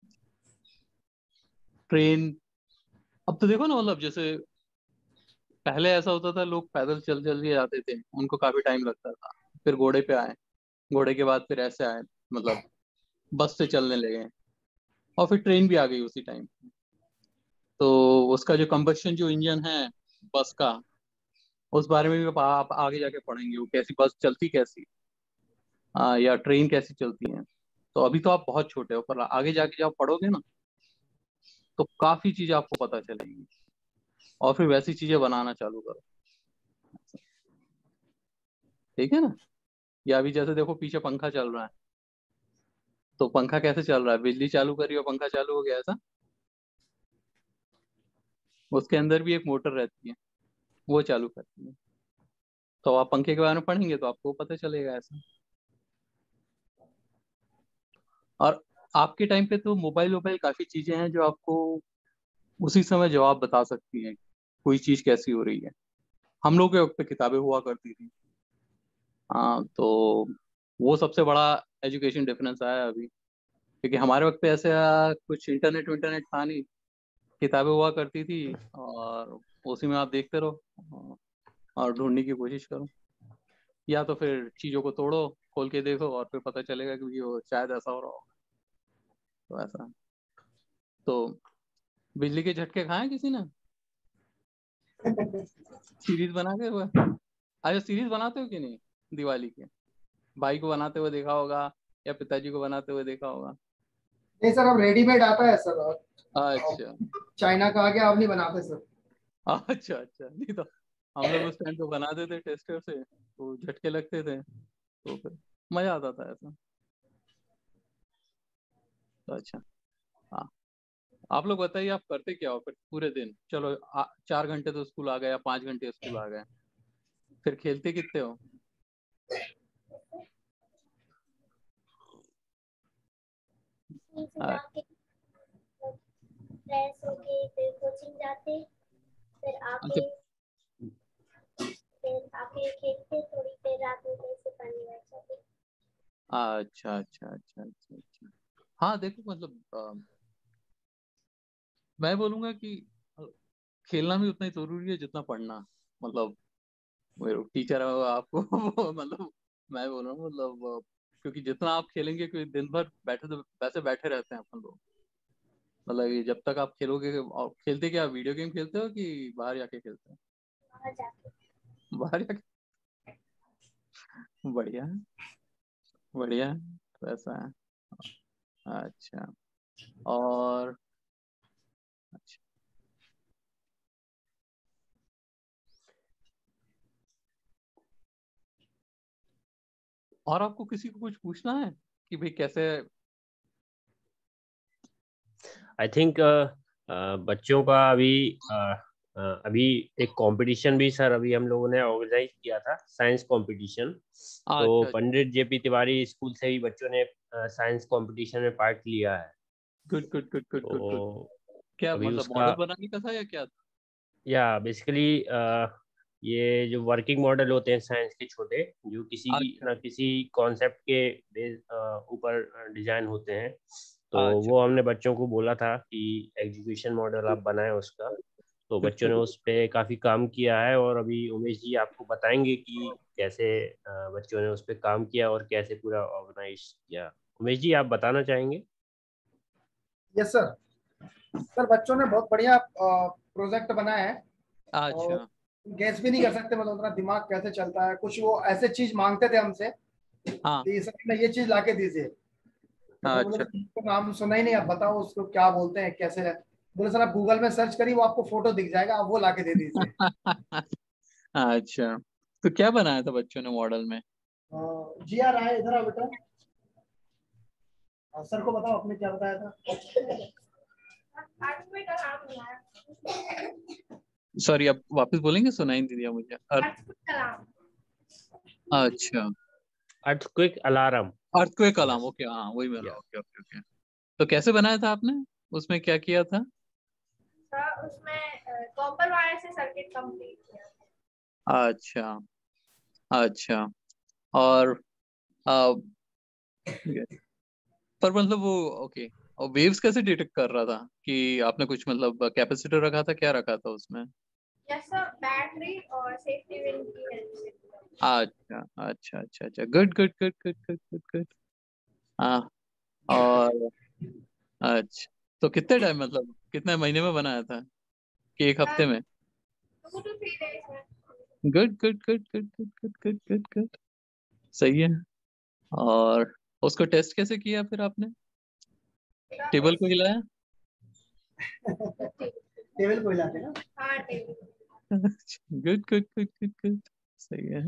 [SPEAKER 2] ट्रेन, अब तो देखो ना मतलब जैसे पहले ऐसा होता था लोग पैदल चल चल के जाते थे, उनको काफी टाइम लगता था, फिर घोड़े पे आए, घोड़े के बाद फिर ऐसे आए, मतलब बस से चलने लगे, और फिर ट्रेन भी आ गई उसी टाइम। तो उसका जो कंबस्शन जो इंजन है बस का, उस बारे में भी आप आप आगे जाके पढ़ेंगे, वो कैसी बस चलती कैसी, आ, या ट्रेन कैसी चलती है। तो अभी तो आप बहुत छोटे हो, पर आगे जाके जब पढ़ोगे ना तो काफी चीजें आपको पता चलेंगी, और फिर वैसी चीजें बनाना चालू करो। ठीक है ना? या अभी जैसे देखो पीछे पंखा चल रहा है, तो पंखा कैसे चल रहा है, बिजली चालू करी और पंखा चालू हो गया ऐसा? उसके अंदर भी एक मोटर रहती है, वो चालू करती है। तो आप पंखे के बारे में पढ़ेंगे तो आपको पता चलेगा ऐसा। और आपके टाइम पे तो मोबाइल वोबाइल काफी चीजें हैं जो आपको उसी समय जवाब बता सकती हैं कोई चीज कैसी हो रही है। हम लोग के वक्त पे किताबें हुआ करती थी। हाँ, तो वो सबसे बड़ा एजुकेशन डिफरेंस आया अभी, क्योंकि हमारे वक्त पे ऐसे आ, कुछ इंटरनेट इंटरनेट था नहीं, किताबें हुआ करती थी, और उसी में आप देखते रहो और ढूंढने की कोशिश करो, या तो फिर चीजों को तोड़ो, खोल के देखो, और फिर पता चलेगा कि वो शायद ऐसा हो रहा हो। तो ऐसा, तो बिजली के झटके खाए किसी ने सीरीज बना के हुआ? अच्छा, सीरीज बनाते हो कि नहीं दिवाली के? भाई को बनाते हुए देखा होगा, या पिताजी को बनाते हुए देखा होगा।
[SPEAKER 3] नहीं सर, अब रेडीमेड आता है सर।
[SPEAKER 2] अच्छा
[SPEAKER 3] चाइना का आगे आप नहीं बनाते सर।
[SPEAKER 2] अच्छा अच्छा, नहीं तो हम लोग उस टाइम पे बनाते थे टेस्टर से, तो झटके लगते थे, तो फिर मजा आता था ऐसा। तो अच्छा, हाँ, आप लोग बताइए आप करते क्या हो फिर पूरे दिन? चलो आ, चार घंटे तो स्कूल आ गए या पाँच घंटे स्कूल आ गए, फिर खेलते कितने हो?
[SPEAKER 5] नीचे
[SPEAKER 2] आ,
[SPEAKER 5] जाके फ्रेश होके फिर कोचिंग जाते, फिर
[SPEAKER 2] अच्छा
[SPEAKER 5] आके फिर आके खेलते थोड़ी देर, रात में फिर से पढ़ने बैठ जाते।
[SPEAKER 2] अच्छा अच्छा अच्छा अच्छा अच्छा। हाँ देखो मतलब आ, मैं बोलूंगा कि अ, खेलना भी उतना ही जरूरी है जितना पढ़ना, मतलब टीचर हो आपको मतलब मैं बोल रहा हूँ मतलब अ, क्योंकि जितना आप खेलेंगे, क्योंकि दिन भर बैठे तो वैसे बैठे रहते हैं अपन लोग, मतलब ये जब तक आप खेलोगे, और खेलते क्या, वीडियो गेम खेलते हो कि बाहर जाके खेलते
[SPEAKER 5] बाहर जाके।
[SPEAKER 2] हो? बाहर जाके, बढ़िया है, बढ़िया है, तो ऐसा है। अच्छा, और अच्छा, और आपको किसी को कुछ पूछना है कि भाई कैसे?
[SPEAKER 4] आई थिंक बच्चों का अभी uh, uh, अभी एक कंपटीशन भी सर अभी हम लोगों ने ऑर्गेनाइज किया था, साइंस कंपटीशन। तो
[SPEAKER 2] अच्छा,
[SPEAKER 4] पंडित जेपी तिवारी स्कूल से भी बच्चों ने साइंस कंपटीशन में पार्ट लिया है।
[SPEAKER 2] Good good good good good good.
[SPEAKER 4] तो
[SPEAKER 2] क्या
[SPEAKER 4] अभी
[SPEAKER 2] मतलब
[SPEAKER 4] उसका,
[SPEAKER 2] मॉडल बनाने का था या क्या था?
[SPEAKER 4] या बेसिकली ये जो वर्किंग मॉडल होते हैं साइंस के छोटे, जो किसी
[SPEAKER 2] अच्छा
[SPEAKER 4] ना किसी कॉन्सेप्ट के बेस ऊपर डिजाइन होते हैं, तो
[SPEAKER 2] अच्छा
[SPEAKER 4] वो हमने बच्चों को बोला था कि एग्जीक्यूशन मॉडल आप बनाएं उसका। तो बच्चों ने उस पे काफ़ी काम किया है और अभी उमेश जी आपको बताएंगे कि कैसे अ, बच्चों ने उस पे काम किया और कैसे पूरा ऑर्गेनाइज किया। उमेश जी आप बताना चाहेंगे?
[SPEAKER 3] Yes sir. सर बच्चों ने बहुत बढ़िया प्रोजेक्ट बनाया है और
[SPEAKER 2] अच्छा
[SPEAKER 3] गैस भी नहीं कर सकते, मतलब उतना दिमाग कैसे चलता है। कुछ वो ऐसे चीज मांगते थे हमसे
[SPEAKER 2] हाँ
[SPEAKER 3] कि सर मैं ये चीज लाके दीजिए, तो मैं बोले
[SPEAKER 2] अच्छा
[SPEAKER 3] सर तो नाम सुना ही नहीं, आप बताओ उसको क्या बोलते हैं कैसे रहते। बोले सर आप गूगल में सर्च करिए, वो आपको फोटो दिख जाएगा, आप वो लाके दे दीजिए।
[SPEAKER 2] अच्छा तो क्या बनाया था बच्चों ने मॉडल में?
[SPEAKER 3] अ, जी आ रहा है, इधर आओ बेटा। अ, सर को बताओ आपने क्या बताया था।
[SPEAKER 2] सॉरी आप वापस बोलेंगे, सुनाई नहीं दिया मुझे। अर... अच्छा
[SPEAKER 4] earthquake alarm.
[SPEAKER 2] Earthquake alarm,
[SPEAKER 4] yes.
[SPEAKER 2] Okay हाँ वही मेरा,
[SPEAKER 4] या
[SPEAKER 2] ओके ओके ओके। तो कैसे बनाया था आपने, उसमें क्या किया था?
[SPEAKER 5] सर उसमें कॉपर वायर से सर्किट कंप्लीट किया।
[SPEAKER 2] अच्छा अच्छा। और आ, पर मतलब वो ओके, और वेव्स कैसे डिटेक्ट कर रहा था कि आपने कुछ मतलब कैपेसिटर रखा था, क्या रखा था उसमें?
[SPEAKER 5] यस सर, बैटरी और सेफ्टी पिन की हेल्प से।
[SPEAKER 2] अच्छा अच्छा अच्छा अच्छा, good good good good good good good. हाँ। और अच्छा, तो कितने टाइम मतलब कितने महीने में बनाया था कि एक हफ्ते में?
[SPEAKER 5] टू टू थ्री डेज में।
[SPEAKER 2] Good good good good good good good good good, सही है। और उसको टेस्ट कैसे किया फिर आपने, टेबल को हिलाया?
[SPEAKER 3] टेबल को हिलाते ना।
[SPEAKER 5] हाँ table.
[SPEAKER 2] Good good good good good, सही है।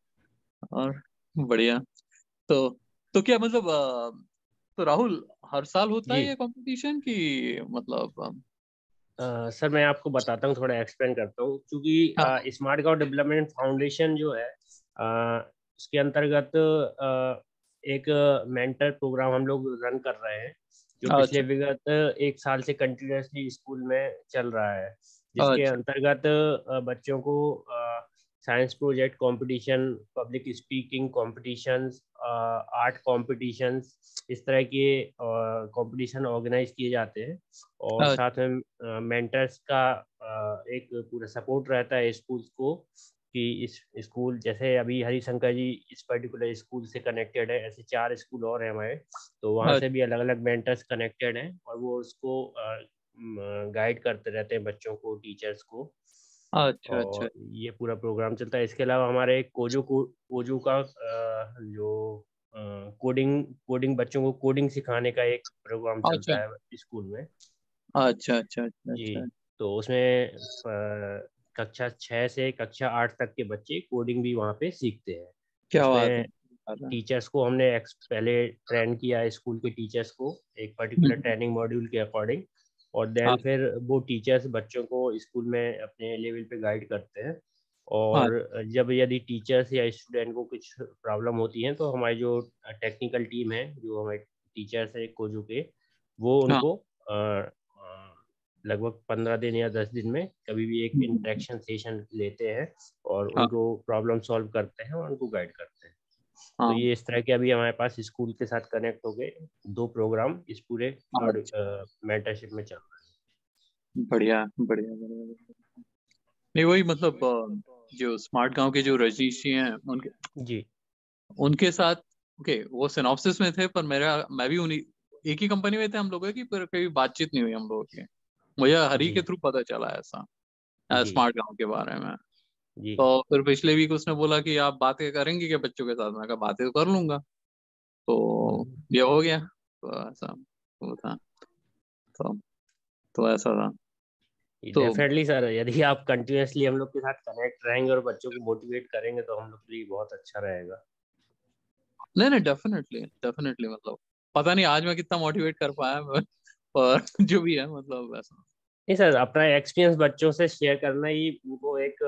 [SPEAKER 2] और बढ़िया। तो तो क्या मतलब अ, तो राहुल, हर साल होता है
[SPEAKER 4] जी
[SPEAKER 2] ये कंपटीशन की मतलब अ,
[SPEAKER 4] अ, सर मैं आपको बताता हूँ, थोड़ा एक्सप्लेन करता हूँ।
[SPEAKER 2] हाँ
[SPEAKER 4] क्योंकि स्मार्ट गांव डेवलपमेंट फाउंडेशन जो है अ, उसके अंतर्गत अ, एक मेंटर प्रोग्राम हम लोग रन कर रहे हैं, जो पिछले
[SPEAKER 2] अच्छा
[SPEAKER 4] विगत एक साल से कंटिन्यूसली स्कूल में चल रहा है, जिसके
[SPEAKER 2] अच्छा
[SPEAKER 4] अंतर्गत अ, बच्चों को science project competition, public speaking competitions, art competitions, इस तरह के कंपटीशन ऑर्गेनाइज किए जाते हैं। और
[SPEAKER 2] अच्छा
[SPEAKER 4] साथ में मेंटर्स का अ, एक पूरा सपोर्ट रहता है स्कूल को, कि इस स्कूल जैसे अभी हरिशंकर जी इस पर्टिकुलर स्कूल से कनेक्टेड है, ऐसे चार स्कूल और हैं हमारे, तो वहाँ से भी अलग अलग मेंटर्स कनेक्टेड हैं और वो उसको गाइड करते रहते हैं बच्चों को, टीचर्स को।
[SPEAKER 2] अच्छा अच्छा
[SPEAKER 4] और ये पूरा प्रोग्राम चलता है। इसके अलावा हमारे कोजो को कोजो का अ, जो कोडिंग कोडिंग बच्चों को कोडिंग सिखाने का एक प्रोग्राम
[SPEAKER 2] अच्छा
[SPEAKER 4] चलता है स्कूल में।
[SPEAKER 2] अच्छा अच्छा अच्छा
[SPEAKER 4] जी,
[SPEAKER 2] अच्छा।
[SPEAKER 4] तो उसमें अ, कक्षा छः से कक्षा आठ तक के बच्चे कोडिंग भी वहाँ पे सीखते हैं।
[SPEAKER 2] क्या बात है,
[SPEAKER 4] उसमें
[SPEAKER 2] बात है।
[SPEAKER 4] टीचर्स को हमने एक्स पहले ट्रेन किया है, स्कूल के टीचर्स को एक पर्टिकुलर
[SPEAKER 2] हम्म,
[SPEAKER 4] ट्रेनिंग मॉड्यूल के अकॉर्डिंग, और
[SPEAKER 2] हाँ
[SPEAKER 4] देन फिर वो टीचर्स बच्चों को स्कूल में अपने लेवल पे गाइड करते हैं।
[SPEAKER 2] हाँ
[SPEAKER 4] और जब यदि टीचर्स या स्टूडेंट को कुछ प्रॉब्लम होती है तो हमारी जो टेक्निकल टीम है, जो हमारे टीचर्स है कोजू के, वो
[SPEAKER 2] हाँ
[SPEAKER 4] उनको अ, अ, लगभग पंद्रह दिन या दस दिन में कभी भी एक
[SPEAKER 2] हम्म,
[SPEAKER 4] इंटरेक्शन सेशन लेते हैं और
[SPEAKER 2] हाँ
[SPEAKER 4] उनको प्रॉब्लम सॉल्व करते हैं और उनको गाइड करते हैं। तो
[SPEAKER 2] हाँ
[SPEAKER 4] ये इस तरह के अभी हमारे पास स्कूल के साथ कनेक्ट हो गए दो प्रोग्राम इस पूरे
[SPEAKER 2] हाँ,
[SPEAKER 4] मेंटरशिप में चल रहा
[SPEAKER 2] बढ़िया बढ़िया बढ़िया बढ़िया। नहीं वही मतलब अ, जो स्मार्ट गांव के जो रजनीश जी हैं उनके
[SPEAKER 4] है। जी
[SPEAKER 2] उनके साथ, ओके वो सिनॉप्सिस में थे, पर मेरा मैं भी उन्हीं एक ही कंपनी में थे हम लोगों की, पर कभी बातचीत नहीं हुई हम लोगों की। मुझे हरी
[SPEAKER 4] जी
[SPEAKER 2] के थ्रू पता चला ऐसा
[SPEAKER 4] जी
[SPEAKER 2] स्मार्ट गांव के बारे में।
[SPEAKER 4] जी
[SPEAKER 2] तो फिर पिछले वीक उसने बोला कि आप बातें करेंगे क्या बच्चों के साथ, मैं कहा बातें तो कर लूंगा। तो ये हो गया, तो ऐसा वो था। तो तो ऐसा था। तो
[SPEAKER 4] डेफिनेटली सर, यदि आप कंटिन्यूअसली हम लोग के साथ कनेक्ट रहेंगे और बच्चों को मोटिवेट करेंगे तो हम लोग के लिए बहुत अच्छा रहेगा।
[SPEAKER 2] नहीं नहीं, डेफिनेटली डेफिनेटली मतलब पता नहीं आज मैं कितना मोटिवेट कर पाया मैं, पर जो भी है मतलब ऐसा।
[SPEAKER 4] नहीं सर, अपना एक्सपीरियंस बच्चों से शेयर करना ही उनको एक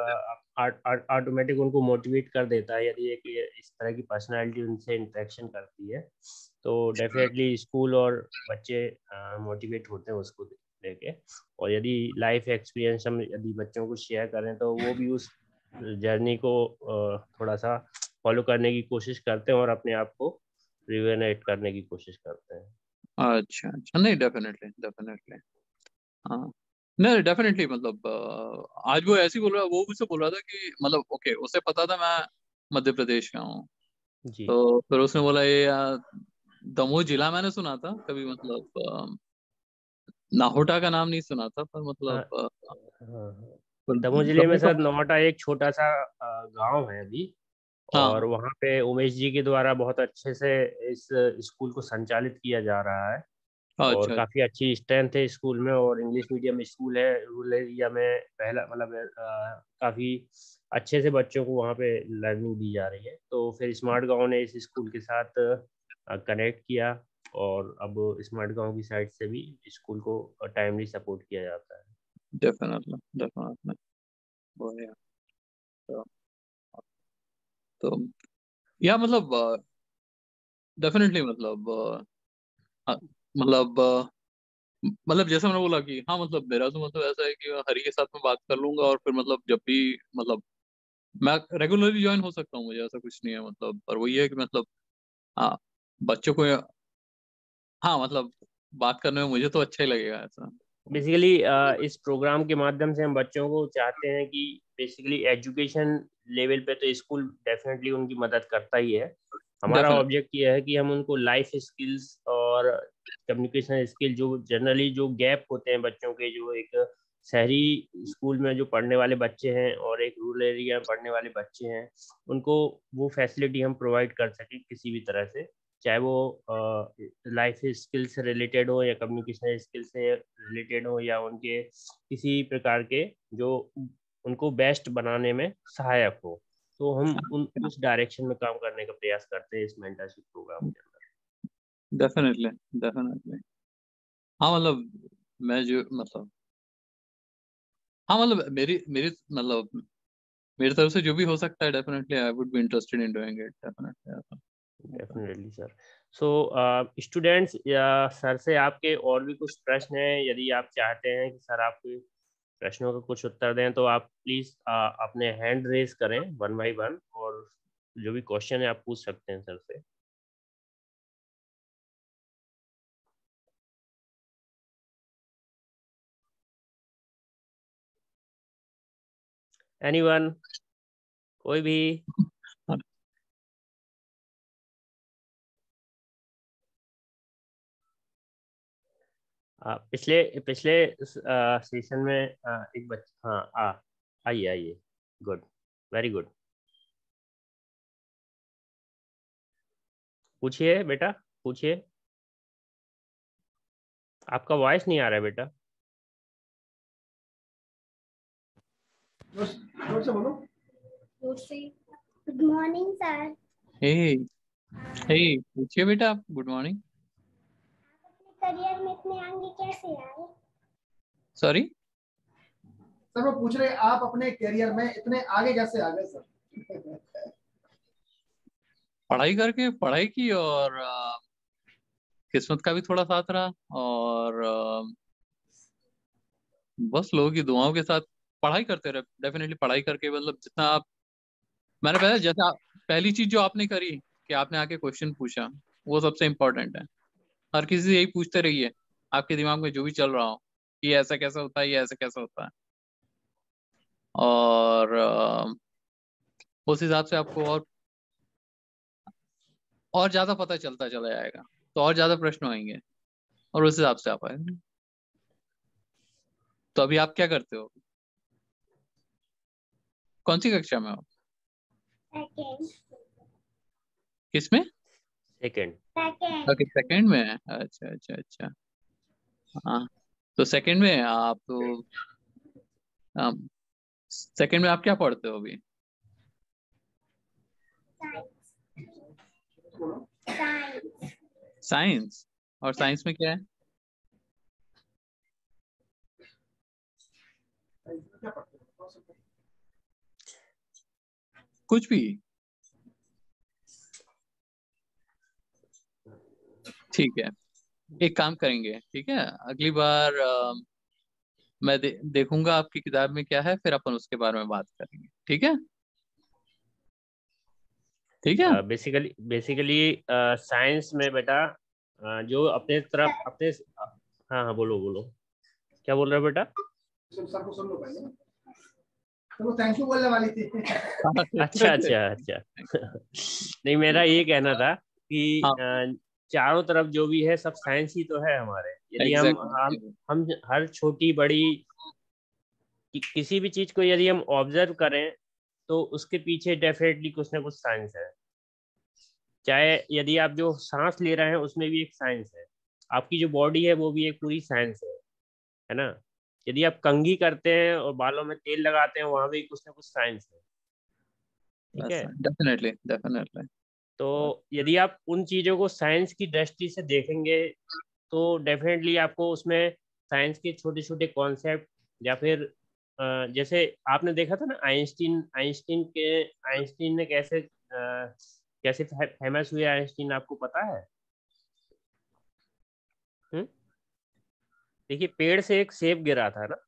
[SPEAKER 4] ऑटोमेटिक उनको मोटिवेट कर देता है। यदि एक ये- इस तरह की पर्सनालिटी उनसे इंटरेक्शन करती है तो डेफिनेटली स्कूल और बच्चे मोटिवेट होते हैं उसको लेके। और यदि लाइफ एक्सपीरियंस हम यदि बच्चों को शेयर करें तो वो भी उस जर्नी को अ, थोड़ा सा फॉलो करने की कोशिश करते हैं और अपने आप को रिवेनेट करने की कोशिश करते हैं।
[SPEAKER 2] अच्छा अच्छा, नहीं डेफिनेटली डेफिनेटली। हाँ नहीं डेफिनेटली, मतलब अ, आज वो ऐसे ही बोल रहा, वो मुझसे बोल रहा था कि मतलब ओके, उसे पता था मैं मध्य प्रदेश का हूँ,
[SPEAKER 4] जी।
[SPEAKER 2] तो फिर उसने बोला ये अ, दमोह जिला मैंने सुना था कभी, मतलब अ, नाहोटा का नाम नहीं सुना था, पर
[SPEAKER 4] हाँ
[SPEAKER 2] मतलब अ,
[SPEAKER 4] हाँ हाँ।
[SPEAKER 2] पर
[SPEAKER 4] दमोह जिले में
[SPEAKER 2] दमोह का,
[SPEAKER 4] सर नौहटा एक छोटा सा गांव है अभी, और
[SPEAKER 2] हाँ,
[SPEAKER 4] वहाँ पे उमेश जी के द्वारा बहुत अच्छे से इस स्कूल को संचालित किया जा रहा है, और
[SPEAKER 2] अच्छा
[SPEAKER 4] काफ़ी अच्छी स्ट्रेंथ है स्कूल में, और इंग्लिश मीडियम स्कूल है, रूरल एरिया में पहला मतलब काफ़ी अच्छे से बच्चों को वहाँ पे लर्निंग दी जा रही है। तो फिर स्मार्ट गांव ने इस स्कूल के साथ कनेक्ट किया, और अब स्मार्ट गांव की साइड से भी स्कूल को टाइमली सपोर्ट किया जाता है।
[SPEAKER 2] डेफिनेटली डेफिनेटली, बढ़िया। तो, तो या मतलब डेफिनेटली, मतलब अ, हाँ, मतलब अ, मतलब जैसे मैंने बोला कि हाँ, मतलब मेरा तो मतलब ऐसा है कि मैं हरी के साथ में बात कर लूंगा, और फिर मतलब जब भी मतलब मैं रेगुलरली ज्वाइन हो सकता हूँ, मुझे ऐसा कुछ नहीं है, मतलब पर वही है कि मतलब हाँ, बच्चों को, हाँ मतलब बात करने में मुझे तो अच्छा ही लगेगा ऐसा।
[SPEAKER 4] बेसिकली इस प्रोग्राम के माध्यम से हम बच्चों को चाहते हैं कि बेसिकली एजुकेशन लेवल पे तो स्कूल डेफिनेटली उनकी मदद करता ही है। हमारा
[SPEAKER 2] डेफिनेट
[SPEAKER 4] ऑब्जेक्ट ये है कि हम उनको लाइफ स्किल्स और कम्युनिकेशन स्किल, जो जनरली जो गैप होते हैं बच्चों के, जो एक शहरी स्कूल में जो पढ़ने वाले बच्चे हैं और एक रूरल एरिया में पढ़ने वाले बच्चे हैं, उनको वो फैसिलिटी हम प्रोवाइड कर सकें किसी भी तरह से, चाहे वो लाइफ स्किल से रिलेटेड हो या कम्युनिकेशन स्किल से रिलेटेड हो, या उनके किसी प्रकार के जो उनको बेस्ट बनाने में सहायक हो। तो हम उन उस डायरेक्शन में काम करने का प्रयास करते हैं इस मेंटरशिप प्रोग्राम के अंदर।
[SPEAKER 2] डेफिनेटली डेफिनेटली, हाँ मतलब मैं जो मतलब हाँ मतलब मेरी मेरी मतलब मेरी तरफ से जो भी हो सकता है, definitely I would be interested in doing it, definitely.
[SPEAKER 4] Definitely sir. So students या सर से आपके और भी कुछ प्रश्न हैं, यदि आप चाहते हैं कि सर आपके प्रश्नों का कुछ उत्तर दें, तो आप प्लीज अपने हैंड रेज करें वन बाय वन, और जो भी क्वेश्चन है आप पूछ सकते हैं सर से। एनीवन, कोई भी? आ, पिछले पिछले सेशन में आ, एक बच्चा, हाँ आ आइए आइए, गुड, वेरी गुड, पूछिए बेटा, पूछिए। आपका वॉइस नहीं आ रहा है बेटा।
[SPEAKER 3] जोर से बोलो।
[SPEAKER 5] Good morning sir.
[SPEAKER 2] हे हे पूछिए बेटा आप, गुड मॉर्निंग।
[SPEAKER 5] करियर में इतने आगे कैसे आए?
[SPEAKER 2] सॉरी
[SPEAKER 3] सर वो पूछ रहे आप अपने करियर में इतने आगे कैसे आ गए सर?
[SPEAKER 2] पढ़ाई करके, पढ़ाई की, और अ, किस्मत का भी थोड़ा साथ रहा, और अ, बस लोगों की दुआओं के साथ पढ़ाई करते रहे। डेफिनेटली पढ़ाई करके मतलब जितना आप, मैंने पहले जैसे आप, पहली चीज जो आपने करी कि आपने आके क्वेश्चन पूछा, वो सबसे इम्पोर्टेंट है। हर किसी से यही पूछते रहिए, आपके दिमाग में जो भी चल रहा हो कि ये ऐसा कैसा होता है, ये ऐसा कैसा होता है, और अ, उस हिसाब से आपको और और ज्यादा पता चलता चला जाएगा, तो और ज्यादा प्रश्न आएंगे, और उस हिसाब से आप आएंगे। तो अभी आप क्या करते हो, कौन सी कक्षा में हो,
[SPEAKER 5] सेकंड।
[SPEAKER 2] किसमें?
[SPEAKER 4] सेकंड।
[SPEAKER 5] सेकंड।
[SPEAKER 2] ओके, सेकंड में है, अच्छा अच्छा अच्छा। हाँ, तो सेकंड में आप तो सेकंड में आप क्या पढ़ते हो अभी?
[SPEAKER 5] साइंस।
[SPEAKER 2] साइंस। और साइंस में क्या है?
[SPEAKER 3] क्या पढ़ते हो?
[SPEAKER 2] कुछ भी, ठीक है। एक काम करेंगे, ठीक है, अगली बार अ, मैं दे, देखूंगा आपकी किताब में क्या है, फिर अपन उसके बारे में बात करेंगे, ठीक है? ठीक है।
[SPEAKER 4] बेसिकली बेसिकली साइंस में बेटा, अ, जो अपने तरफ अपने, हाँ हाँ बोलो बोलो, क्या बोल रहे हो बेटा?
[SPEAKER 3] सर को सुन लो पहले, तो वो थैंक यू बोलने वाली थी।
[SPEAKER 4] अच्छा अच्छा अच्छा नहीं, मेरा ये कहना था कि
[SPEAKER 2] हाँ।
[SPEAKER 4] अ, चारों तरफ जो भी है सब साइंस ही तो है हमारे। यदि हम हम
[SPEAKER 2] एग्जैक्टली
[SPEAKER 4] हम हर छोटी बड़ी कि, किसी भी चीज को यदि हम ऑब्जर्व करें तो उसके पीछे डेफिनेटली कुछ ना कुछ साइंस है। चाहे यदि आप जो सांस ले रहे हैं उसमें भी एक साइंस है, आपकी जो बॉडी है वो भी एक पूरी साइंस है, है ना। यदि आप कंघी करते हैं और बालों में तेल लगाते हैं वहां भी कुछ ना कुछ साइंस है, ठीक है।
[SPEAKER 2] Definitely definitely.
[SPEAKER 4] तो यदि आप उन चीज़ों को साइंस की दृष्टि से देखेंगे तो डेफिनेटली आपको उसमें साइंस के छोटे छोटे कॉन्सेप्ट या फिर अ, जैसे आपने देखा था ना आइंस्टीन आइंस्टीन के आइंस्टीन ने कैसे अ, कैसे फेमस हुए आइंस्टीन, आपको पता है? हम्म देखिए, पेड़ से एक सेब गिरा था ना,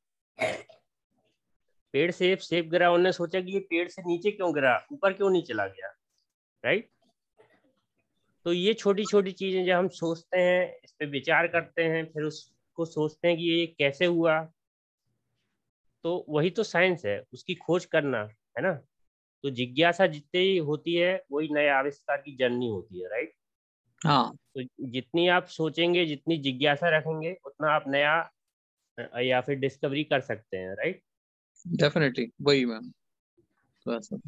[SPEAKER 4] पेड़ से एक सेब गिरा, उन्होंने सोचा कि ये पेड़ से नीचे क्यों गिरा, ऊपर क्यों नहीं चला गया, राइट। तो ये छोटी छोटी चीजें जब हम सोचते हैं, इस पे विचार करते हैं, फिर उसको सोचते हैं कि ये कैसे हुआ, तो वही तो साइंस है, उसकी खोज करना, है ना। तो जिज्ञासा जितनी होती है वही नए आविष्कार की जर्नी होती है, राइट।
[SPEAKER 2] हाँ
[SPEAKER 4] तो जितनी आप सोचेंगे, जितनी जिज्ञासा रखेंगे, उतना आप नया अ, या फिर डिस्कवरी कर सकते हैं, राइट।
[SPEAKER 2] डेफिनेटली वही मैम। तो ऐसा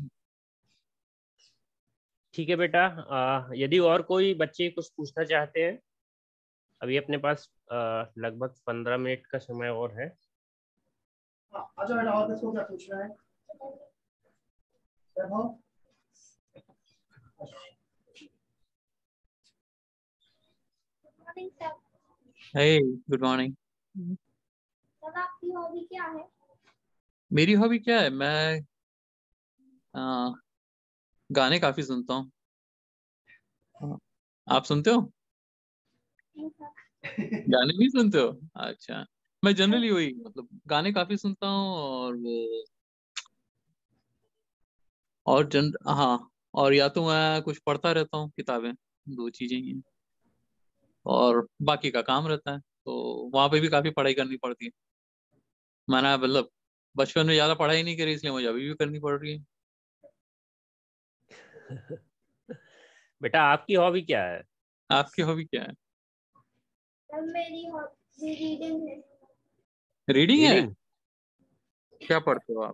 [SPEAKER 4] ठीक है बेटा, अ, यदि और कोई बच्चे कुछ पूछना चाहते हैं, अभी अपने पास अ, लगभग पंद्रह मिनट का समय और है।
[SPEAKER 3] हाँ, अच्छा बेटा, और किसको क्या पूछना है? Vaibhav?
[SPEAKER 5] Morning sir.
[SPEAKER 2] Hey good morning.
[SPEAKER 5] Sir आपकी हॉबी क्या है?
[SPEAKER 2] मेरी हॉबी क्या है? मैं आ, गाने काफी सुनता हूँ। हाँ, आप सुनते हो?
[SPEAKER 5] नहीं सर।
[SPEAKER 2] गाने नहीं सुनते हो? अच्छा। मैं जनरली वही मतलब गाने काफी सुनता हूँ और वो और जन हाँ, और या तो मैं कुछ पढ़ता रहता हूँ किताबें, दो चीजें ही हैं। और बाकी का काम रहता है, तो वहां पे भी काफी पढ़ाई करनी पड़ती है। मैंने मतलब बचपन में ज्यादा पढ़ाई नहीं करी, इसलिए मुझे अभी भी करनी पड़ रही है।
[SPEAKER 4] बेटा आपकी हॉबी क्या है?
[SPEAKER 2] आपकी हॉबी क्या है?
[SPEAKER 5] सर मेरी हॉबी रीडिंग है।
[SPEAKER 2] रीडिंग है?
[SPEAKER 4] रीडिंग।
[SPEAKER 2] क्या पढ़ते हो आप?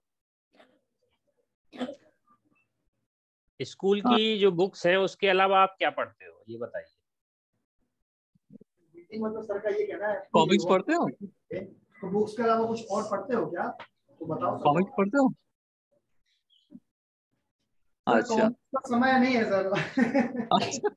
[SPEAKER 4] स्कूल
[SPEAKER 2] हाँ,
[SPEAKER 4] की जो बुक्स हैं उसके अलावा आप क्या पढ़ते हो, ये बताइए।
[SPEAKER 3] मतलब सर का ये कहना है कि
[SPEAKER 2] कॉमिक्स
[SPEAKER 3] वो
[SPEAKER 2] पढ़ते हो?
[SPEAKER 3] तो बुक्स के अलावा कुछ और पढ़ते हो क्या? तो बताओ सर
[SPEAKER 2] कॉमिक्स
[SPEAKER 3] को।
[SPEAKER 2] पढ़ते हो?
[SPEAKER 3] सर
[SPEAKER 2] अच्छा।
[SPEAKER 3] कॉमिक्स का समय नहीं है सर।
[SPEAKER 2] अच्छा।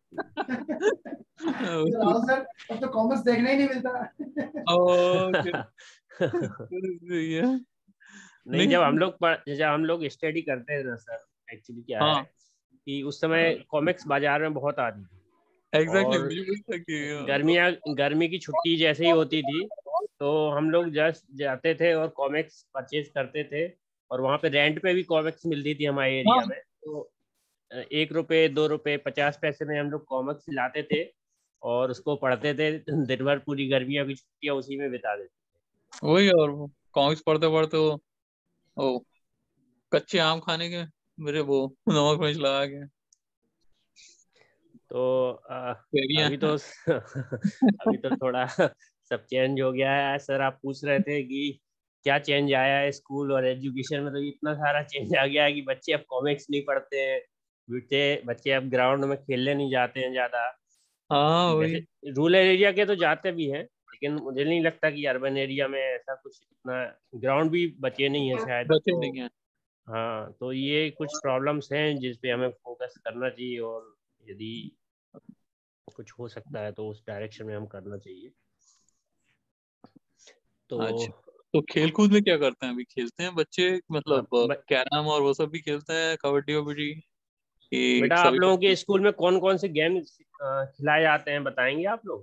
[SPEAKER 3] राहुल सर, अब तो कॉमिक्स देखने ही नहीं मिलता।
[SPEAKER 2] ओके। सही है।
[SPEAKER 4] नहीं,
[SPEAKER 2] नहीं।
[SPEAKER 4] जब हम लोग पढ़- जब हम लोग स्टडी करते हैं ना सर, एक्चुअली क्या है
[SPEAKER 2] हाँ
[SPEAKER 4] कि उस समय कॉमिक्स बाजार में बहुत आती थी।
[SPEAKER 2] एग्जैक्टली,
[SPEAKER 4] और
[SPEAKER 2] मुझे भी लगता है कि
[SPEAKER 4] गर्मियाँ गर्मी की छुट्टी जैसे ही होती थी तो हम लोग जस्ट जाते थे और कॉमिक्स परचेज करते थे। और वहाँ पे रेंट पे भी कॉमिक्स मिलती थी हमारे
[SPEAKER 2] हाँ
[SPEAKER 4] एरिया में। तो एक रुपए दो रुपए पचास पैसे में हम लोग कॉमिक्स लाते थे और उसको पढ़ते थे दिन भर, पूरी गर्मियों की छुट्टियां उसी में बिता देते
[SPEAKER 2] वही। और कॉमिक्स पढ़ते पढ़ते वो ओ कच्चे आम खाने के, मेरे वो नमक मिर्च लगा के
[SPEAKER 4] तो आ,
[SPEAKER 2] कैरियां।
[SPEAKER 4] अभी तो अभी तो थोड़ा सब चेंज हो गया है। सर आप पूछ रहे थे कि क्या चेंज आया है स्कूल और एजुकेशन में, तो इतना सारा चेंज आ गया है कि बच्चे अब कॉमिक्स नहीं पढ़ते हैं, बच्चे बच्चे अब ग्राउंड में खेलने नहीं जाते हैं ज़्यादा।
[SPEAKER 2] हाँ
[SPEAKER 4] जैसे
[SPEAKER 2] वही।
[SPEAKER 4] रूरल एरिया के तो जाते भी हैं, लेकिन मुझे नहीं लगता कि अर्बन एरिया में ऐसा कुछ इतना ग्राउंड भी बचे नहीं है शायद।
[SPEAKER 2] बचे
[SPEAKER 4] तो
[SPEAKER 2] नहीं है।
[SPEAKER 4] हाँ, तो ये कुछ प्रॉब्लम्स हैं जिस पे हमें फोकस करना चाहिए, और यदि कुछ हो सकता है तो उस डायरेक्शन में हम करना चाहिए। तो
[SPEAKER 2] अच्छा, तो खेल कूद में क्या करते हैं? अभी खेलते हैं बच्चे
[SPEAKER 4] हाँ,
[SPEAKER 2] मतलब
[SPEAKER 4] ब-
[SPEAKER 2] कैरम और वो सब भी खेलते हैं, कबड्डी वबड्डी कि
[SPEAKER 4] बेटा आप
[SPEAKER 2] सभी?
[SPEAKER 4] लोगों के स्कूल में कौन कौन से गेम खिलाए जाते हैं, बताएंगे आप लोग?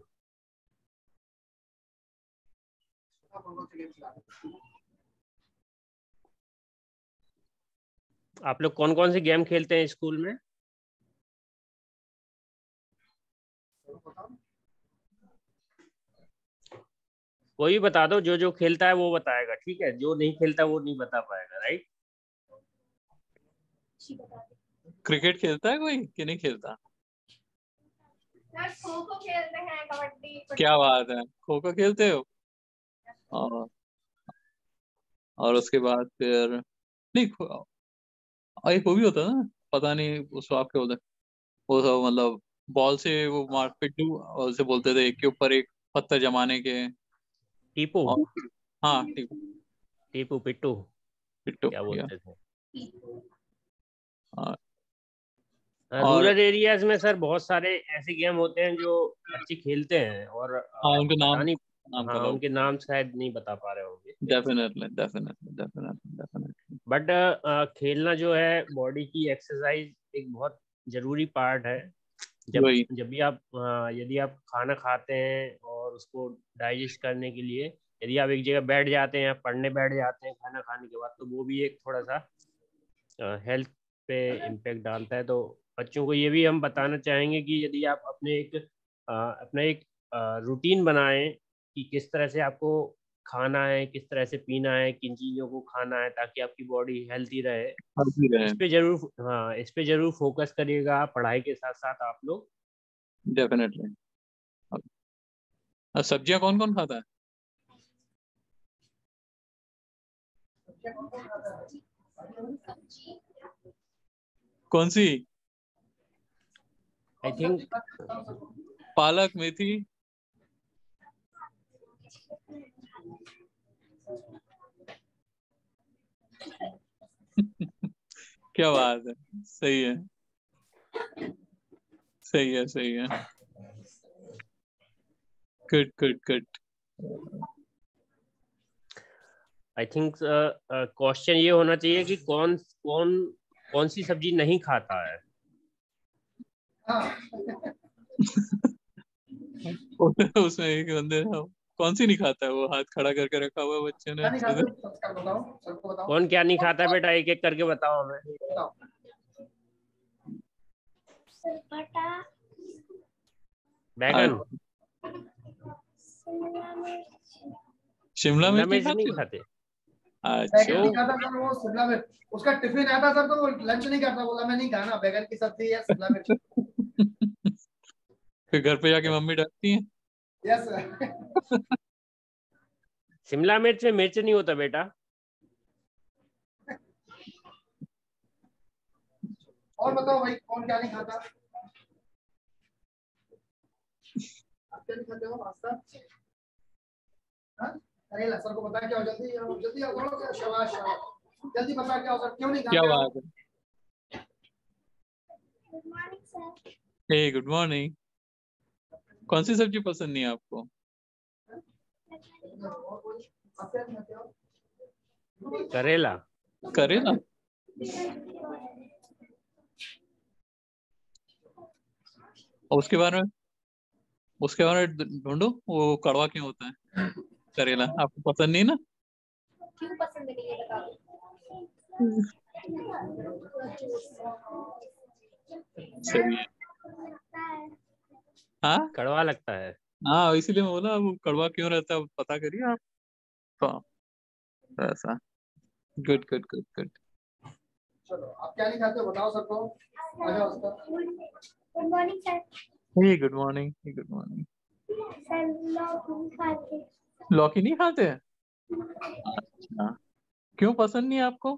[SPEAKER 4] आप लोग कौन कौन से गेम खेलते हैं स्कूल में? कोई भी बता दो, जो जो खेलता है वो बताएगा, ठीक है, जो नहीं खेलता वो नहीं बता पाएगा, राइट।
[SPEAKER 2] क्रिकेट खेलता है कोई कि नहीं खेलता?
[SPEAKER 5] खो खो खेलते हैं, कबड्डी।
[SPEAKER 2] क्या बात है, खो खो खेलते हो? और और उसके बाद फिर नहीं खो- और एक वो भी होता है ना, पता नहीं उसको आप क्या बोलते हैं, वो सब मतलब बॉल से वो मार पिट्टू, और उसे बोलते थे एक के ऊपर एक पत्थर जमाने के।
[SPEAKER 4] टीपू,
[SPEAKER 2] और हाँ ठीक,
[SPEAKER 4] टीपू पिट्टू
[SPEAKER 2] पिट्टू
[SPEAKER 4] क्या
[SPEAKER 2] या
[SPEAKER 4] बोलते थे।
[SPEAKER 2] हाँ, और
[SPEAKER 4] रूरल एरियाज में सर बहुत सारे ऐसे गेम होते हैं जो बच्चे खेलते हैं, और
[SPEAKER 2] हाँ
[SPEAKER 4] अ,
[SPEAKER 2] उनके
[SPEAKER 4] पता
[SPEAKER 2] नाम
[SPEAKER 4] नहीं,
[SPEAKER 2] नाम
[SPEAKER 4] हाँ
[SPEAKER 2] पता हो।
[SPEAKER 4] उनके नाम शायद नहीं बता पा रहे होंगे,
[SPEAKER 2] definitely definitely definitely definitely
[SPEAKER 4] but खेलना जो है बॉडी की एक्सरसाइज एक बहुत जरूरी पार्ट है। जब
[SPEAKER 2] वही
[SPEAKER 4] जब भी आप अ, यदि आप खाना खाते हैं और उसको डाइजेस्ट करने के लिए यदि आप एक जगह बैठ जाते हैं, पढ़ने बैठ जाते हैं खाना खाने के बाद, तो वो भी एक थोड़ा सा हेल्थ पे इम्पेक्ट डालता है। तो बच्चों को ये भी हम बताना चाहेंगे कि यदि आप अपने एक अ, अपना एक रूटीन बनाएं कि किस तरह से आपको खाना है, किस तरह से पीना है, किन चीज़ों को खाना है, ताकि आपकी बॉडी हेल्थी रहे।
[SPEAKER 2] हर चीज है।
[SPEAKER 4] इस पे जरूर, हाँ इस पे जरूर फोकस करिएगा पढ़ाई के साथ साथ आप लोग।
[SPEAKER 2] डेफिनेटली। सब्जियां कौन कौन खाता है? कौन सी?
[SPEAKER 4] आई थिंक
[SPEAKER 2] पालक, मेथी। क्या बात है, सही है सही है सही है। Good good good.
[SPEAKER 4] I think question ये होना चाहिए कि कौन कौन कौन सी सब्जी नहीं खाता है।
[SPEAKER 2] उसमें एक बंदे ने कौन सी नहीं खाता है, वो हाथ खड़ा करके रखा हुआ है बच्चे ने अच्छे से।
[SPEAKER 4] कौन क्या नहीं खाता है बेटा, एक एक करके बताओ हमें। बैगन,
[SPEAKER 2] शिमला
[SPEAKER 4] शिमला
[SPEAKER 2] मिर्च नहीं
[SPEAKER 4] मिर्च नहीं
[SPEAKER 2] खाते?
[SPEAKER 4] खाते।
[SPEAKER 2] अच्छा।
[SPEAKER 3] बैगन नहीं खाता सर, वो शिमला मिर्च उसका टिफिन आता सर, तो वो लंच नहीं करता, बोला मैं नहीं खाना बैगन की सब्जी या शिमला मिर्च।
[SPEAKER 2] फिर घर पे जाके मम्मी डांटती है।
[SPEAKER 3] यस।
[SPEAKER 4] शिमला मिर्च में मिर्च नहीं होता बेटा।
[SPEAKER 3] और बताओ भाई, कौन क्या नहीं खाता? आप क्या नहीं खाते हो? पास्ता, हाँ? करेला। सर को बता क्या हो, जल्दी आओ, जल्दी आओ, थोड़ा सा शाबाश शाबाश। जल्दी बता क्या हो सर, क्यों नहीं
[SPEAKER 2] क्या
[SPEAKER 3] खाते हो?
[SPEAKER 2] बात है। Hey good morning. कौन सी सब्जी पसंद नहीं है आपको?
[SPEAKER 3] आप क्या नहीं खाते हो?
[SPEAKER 4] करेला।
[SPEAKER 2] करेला। और उसके बारे में उसके बारे में ढूंढो, वो कड़वा क्यों होता है करेला, आपको पसंद नहीं ना?
[SPEAKER 5] क्यों पसंद नहीं है बता दो।
[SPEAKER 2] सही है। हाँ
[SPEAKER 4] कड़वा लगता है।
[SPEAKER 2] हाँ, इसीलिए मैं बोला वो कड़वा क्यों रहता है, पता करिए आप। तो ऐसा। Good good good good.
[SPEAKER 3] चलो, आप क्या नहीं खाते हो बताओ सर को। आ जाओ sir.
[SPEAKER 5] Good morning sir.
[SPEAKER 2] Hey good morning, hey good morning.
[SPEAKER 5] Sir लोग नहीं खाते।
[SPEAKER 2] लौकी नहीं खाते हैं? अच्छा, क्यों पसंद नहीं है आपको?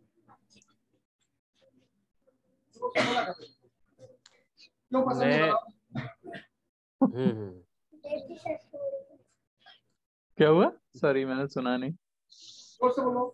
[SPEAKER 3] क्यों पसंद नहीं
[SPEAKER 4] मैं
[SPEAKER 3] बताओ।
[SPEAKER 4] हम्म हम्म
[SPEAKER 2] क्या हुआ? सॉरी मैंने सुना नहीं।
[SPEAKER 3] जोर से बोलो।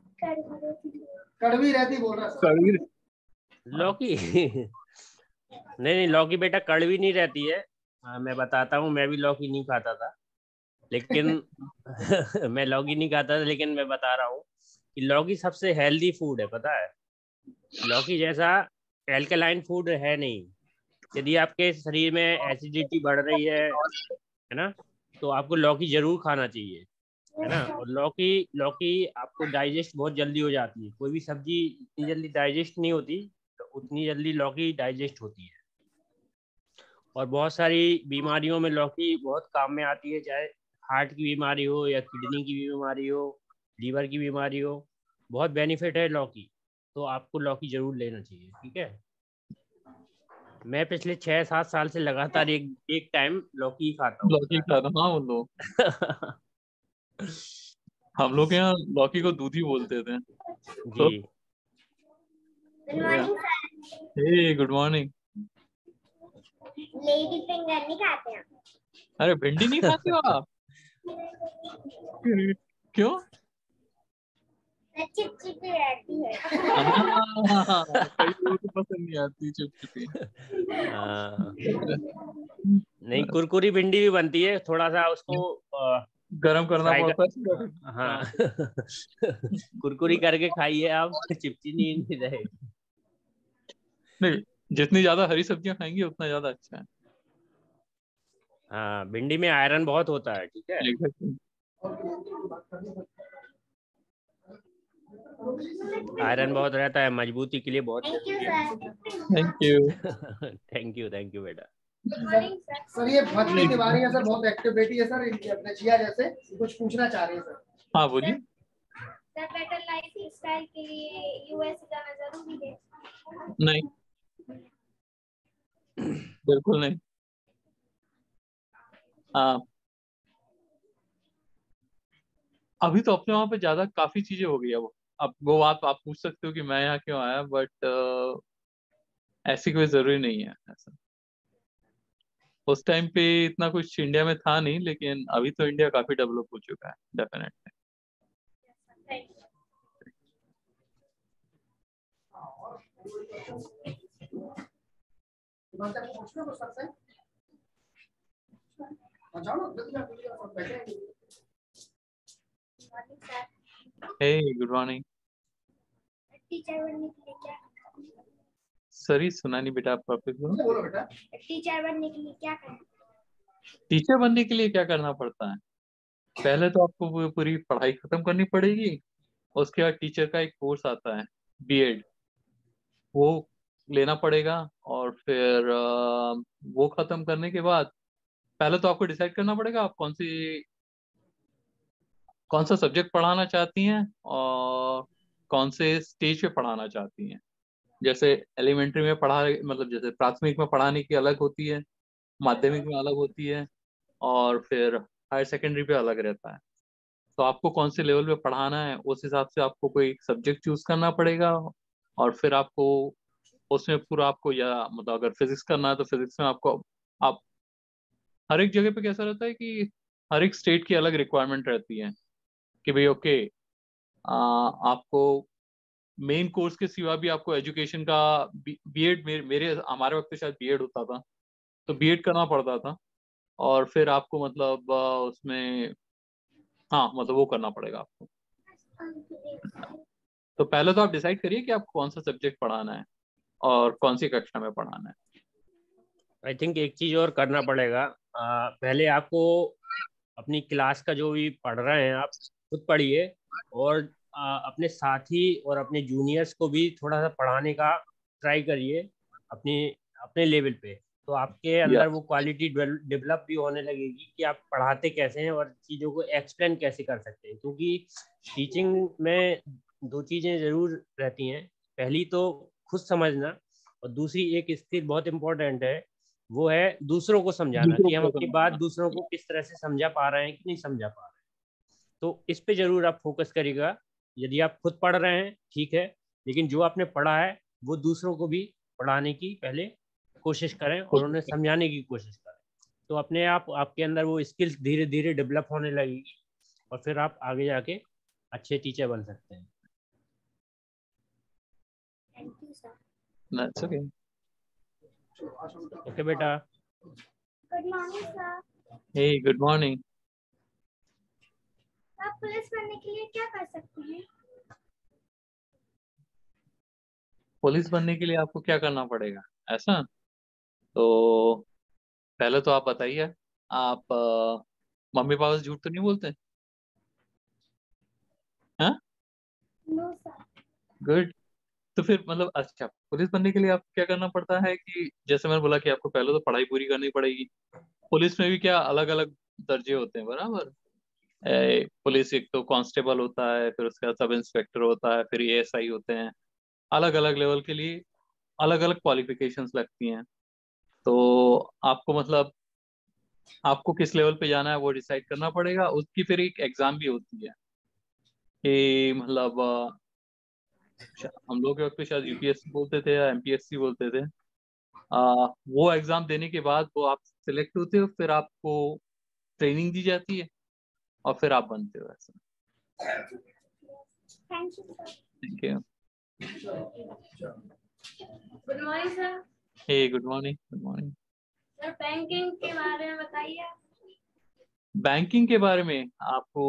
[SPEAKER 3] कड़वी रहती बोल रहा है सर।
[SPEAKER 2] कड़वी।
[SPEAKER 4] लौकी नहीं नहीं, लौकी बेटा कड़वी नहीं रहती है। हाँ, मैं बताता हूँ, मैं भी लौकी नहीं खाता था, लेकिन मैं लौकी नहीं खाता था, लेकिन मैं बता रहा हूँ कि लौकी सबसे हेल्दी फूड है, पता है। लौकी जैसा एल्कलाइन फूड है नहीं। यदि आपके शरीर में एसिडिटी बढ़ रही है है ना, तो आपको लौकी जरूर खाना चाहिए, है ना। और लौकी लौकी आपको डाइजेस्ट बहुत जल्दी हो जाती है। कोई भी सब्जी इतनी जल्दी डाइजेस्ट नहीं होती, तो उतनी जल्दी लौकी डाइजेस्ट होती है। और बहुत सारी बीमारियों में लौकी बहुत काम में आती है, चाहे हार्ट की बीमारी हो या किडनी की बीमारी हो, लीवर की बीमारी हो, बहुत बेनिफिट है लौकी, तो आपको लौकी जरूर लेना चाहिए। ठीक है, मैं पिछले छह सात साल से लगातार एक एक टाइम लौकी खाता हूँ।
[SPEAKER 2] लौकी खाता, हाँ वो लोग हम लोग के यहाँ लौकी को दूधी बोलते थे। तो
[SPEAKER 4] जी
[SPEAKER 5] good morning sir.
[SPEAKER 2] Hey good morning.
[SPEAKER 5] Lady finger नहीं खाते हैं।
[SPEAKER 2] अरे भिंडी नहीं खाते हो आप? क्यों?
[SPEAKER 5] चिपचिपी रहती है।
[SPEAKER 2] हाँ, कई लोगों को पसंद नहीं आती चिपचिपी।
[SPEAKER 4] हाँ, नहीं कुरकुरी भिंडी भी बनती है, थोड़ा सा उसको आ,
[SPEAKER 2] गरम करना
[SPEAKER 4] फ्राई
[SPEAKER 2] पड़ता
[SPEAKER 4] कर,
[SPEAKER 2] है।
[SPEAKER 4] हाँ कुरकुरी करके खाइए आप, चिपची नहीं रहेगी।
[SPEAKER 2] नहीं, जितनी ज्यादा हरी सब्जियां खाएंगे उतना ज्यादा अच्छा है।
[SPEAKER 4] हाँ, भिंडी में आयरन बहुत होता है। ठीक है,
[SPEAKER 2] Exactly.
[SPEAKER 4] आयरन बहुत रहता है, मजबूती के लिए बहुत।
[SPEAKER 5] Thank you sir.
[SPEAKER 2] Thank you.
[SPEAKER 4] Thank you thank you बेटा।
[SPEAKER 5] Good morning sir.
[SPEAKER 3] सर ये भक्ति तिवारी है सर, बहुत एक्टिव बेटी है सर, इनकी अपने जिया जैसे कुछ पूछना चाह रही है सर।
[SPEAKER 2] हाँ बोलिए।
[SPEAKER 5] सर बेटर लाइफ स्टाइल के लिए यूएस जाना जरूरी है?
[SPEAKER 2] नहीं, बिल्कुल नहीं। हाँ, अभी तो अपने वहां पे ज्यादा काफी चीजें हो गई है। वो अब वो बात आप पूछ सकते हो कि मैं यहाँ क्यों आया, बट ऐसी कोई जरूरी नहीं है ऐसा। उस टाइम पे इतना कुछ इंडिया में था नहीं, लेकिन अभी तो इंडिया काफी डेवलप हो चुका है definitely. Hey good morning.
[SPEAKER 5] Teacher बनने के लिए क्या
[SPEAKER 2] सॉरी सुना नहीं बेटा, आप वापस बोलो।
[SPEAKER 3] बोलो बेटा।
[SPEAKER 5] टीचर बनने के लिए क्या करना?
[SPEAKER 2] टीचर बनने के लिए क्या करना पड़ता है? पहले तो आपको वो पूरी पढ़ाई खत्म करनी पड़ेगी। उसके बाद टीचर का एक कोर्स आता है, बीएड, वो लेना पड़ेगा। और फिर अ, वो खत्म करने के बाद पहले तो आपको डिसाइड करना पड़ेगा आप कौन सी कौन सा सब्जेक्ट पढ़ाना चाहती हैं और कौन से स्टेज पे पढ़ाना चाहती हैं। जैसे एलिमेंट्री में पढ़ा मतलब जैसे प्राथमिक में पढ़ाने की अलग होती है, माध्यमिक में अलग होती है, और फिर हायर सेकेंडरी पे अलग रहता है। तो आपको कौन से लेवल पे पढ़ाना है उस हिसाब से आपको कोई सब्जेक्ट चूज करना पड़ेगा। और फिर आपको उसमें पूरा आपको, या मतलब अगर फिजिक्स करना है तो फिजिक्स में आपको, आप हर एक जगह पे कैसा रहता है कि हर एक स्टेट की अलग रिक्वायरमेंट रहती है कि भाई ओके, आपको मेन कोर्स के सिवा भी आपको एजुकेशन का बीएड, मेरे, मेरे हमारे वक्त पे शायद बीएड होता था, तो बीएड करना पड़ता था। और फिर आपको मतलब अ, उसमें, हाँ मतलब वो करना पड़ेगा आपको। तो पहले तो आप डिसाइड करिए कि आपको कौन सा सब्जेक्ट पढ़ाना है और कौन सी कक्षा में पढ़ाना है।
[SPEAKER 4] आई थिंक एक चीज और करना पड़ेगा, आ, पहले आपको अपनी क्लास का जो भी पढ़ रहे हैं आप खुद पढ़िए, और आ, अपने साथी और अपने जूनियर्स को भी थोड़ा सा पढ़ाने का ट्राई करिए अपनी अपने लेवल पे। तो आपके
[SPEAKER 2] या
[SPEAKER 4] अंदर वो क्वालिटी डेवलप भी होने लगेगी कि आप पढ़ाते कैसे हैं और चीज़ों को एक्सप्लेन कैसे कर सकते हैं। क्योंकि टीचिंग में दो चीज़ें ज़रूर रहती हैं, पहली तो खुद समझना, और दूसरी एक स्किल बहुत इम्पोर्टेंट है, वो है दूसरों को समझाना,
[SPEAKER 2] दूसरों
[SPEAKER 4] कि हम
[SPEAKER 2] को
[SPEAKER 4] अपनी बात
[SPEAKER 2] समझाना।
[SPEAKER 4] दूसरों को किस तरह से समझा पा रहे हैं कि नहीं समझा पा रहे हैं। तो इस पे जरूर आप फोकस करिएगा। यदि आप खुद पढ़ रहे हैं ठीक है, लेकिन जो आपने पढ़ा है वो दूसरों को भी पढ़ाने की पहले कोशिश करें और उन्हें समझाने की कोशिश करें। तो अपने आप आपके अंदर वो स्किल्स धीरे धीरे डेवलप होने लगेगी, और फिर आप आगे जाके अच्छे टीचर बन सकते हैं।
[SPEAKER 5] Thank you sir.
[SPEAKER 2] That's okay.
[SPEAKER 4] Okay बेटा।
[SPEAKER 5] Good morning sir.
[SPEAKER 2] Hey, good morning.
[SPEAKER 5] आप पुलिस बनने के लिए क्या कर सकते हैं?
[SPEAKER 2] पुलिस बनने के लिए आपको क्या करना पड़ेगा ऐसा? तो पहले तो आप बताइए, आप अ, मम्मी पापा से झूठ तो नहीं बोलते? हाँ,
[SPEAKER 5] नो सर।
[SPEAKER 2] गुड। तो फिर मतलब अच्छा, पुलिस बनने के लिए आपको क्या करना पड़ता है कि जैसे मैंने बोला कि आपको पहले तो पढ़ाई पूरी करनी पड़ेगी। पुलिस में भी क्या अलग अलग दर्जे होते हैं बराबर। ए, पुलिस एक तो कांस्टेबल होता है, फिर उसके बाद सब इंस्पेक्टर होता है, फिर एएसआई होते हैं। अलग अलग लेवल के लिए अलग अलग क्वालिफिकेशंस लगती हैं। तो आपको मतलब आपको किस लेवल पे जाना है वो डिसाइड करना पड़ेगा। उसकी फिर एक एग्जाम भी होती है कि मतलब अ, शा- हम लोग के वक्त पे शायद यूपीएससी बोलते थे या एमपीएससी बोलते थे। आ, वो एग्जाम देने के बाद वो आप सिलेक्ट होते हो, फिर आपको ट्रेनिंग दी जाती है और फिर आप बनते हो ऐसा।
[SPEAKER 5] Thank you sir.
[SPEAKER 2] Thank you.
[SPEAKER 5] Good morning sir.
[SPEAKER 2] Hey good morning. Good morning.
[SPEAKER 5] Sir banking के बारे में बताइए।
[SPEAKER 2] बैंकिंग के बारे में आपको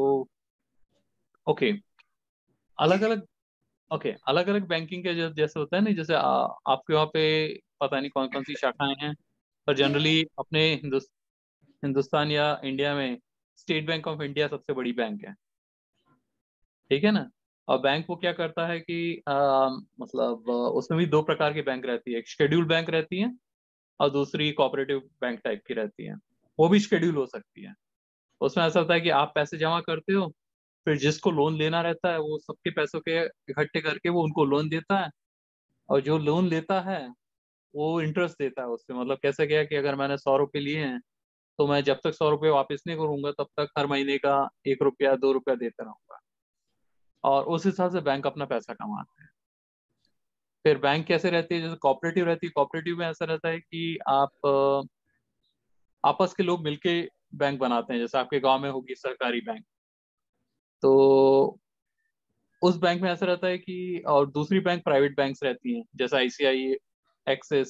[SPEAKER 2] ओके अलग अलग ओके अलग अलग बैंकिंग के जो जैसे होता है ना, जैसे आ, आपके वहाँ पे पता नहीं कौन कौन सी शाखाएं हैं, पर जनरली अपने हिंदुस, हिंदुस्तान या इंडिया में स्टेट बैंक ऑफ इंडिया सबसे बड़ी बैंक है, ठीक है ना। और बैंक वो क्या करता है कि आ, मतलब आ, उसमें भी दो प्रकार की बैंक रहती है। एक शेड्यूल बैंक रहती है और दूसरी कोऑपरेटिव बैंक टाइप की रहती है। वो भी शेड्यूल हो सकती है। उसमें ऐसा होता है कि आप पैसे जमा करते हो, फिर जिसको लोन लेना रहता है वो सबके पैसों के इकट्ठे करके वो उनको लोन देता है। और जो लोन लेता है वो इंटरेस्ट देता है उससे। मतलब कैसे क्या है कि अगर मैंने सौ रुपये लिए हैं तो मैं जब तक सौ रुपये वापस नहीं करूंगा तब तक हर महीने का एक रुपया दो रुपया देता रहूंगा। और उस हिसाब से बैंक अपना पैसा कमाता है। फिर बैंक कैसे रहती है, जैसे कोऑपरेटिव रहती है। कोऑपरेटिव में ऐसा रहता है कि आप अ, आपस के लोग मिलके बैंक बनाते हैं। जैसे आपके गांव में होगी सरकारी बैंक, तो उस बैंक में ऐसा रहता है कि और दूसरी बैंक प्राइवेट बैंक्स रहती हैं, जैसे आईसीआई, एक्सिस,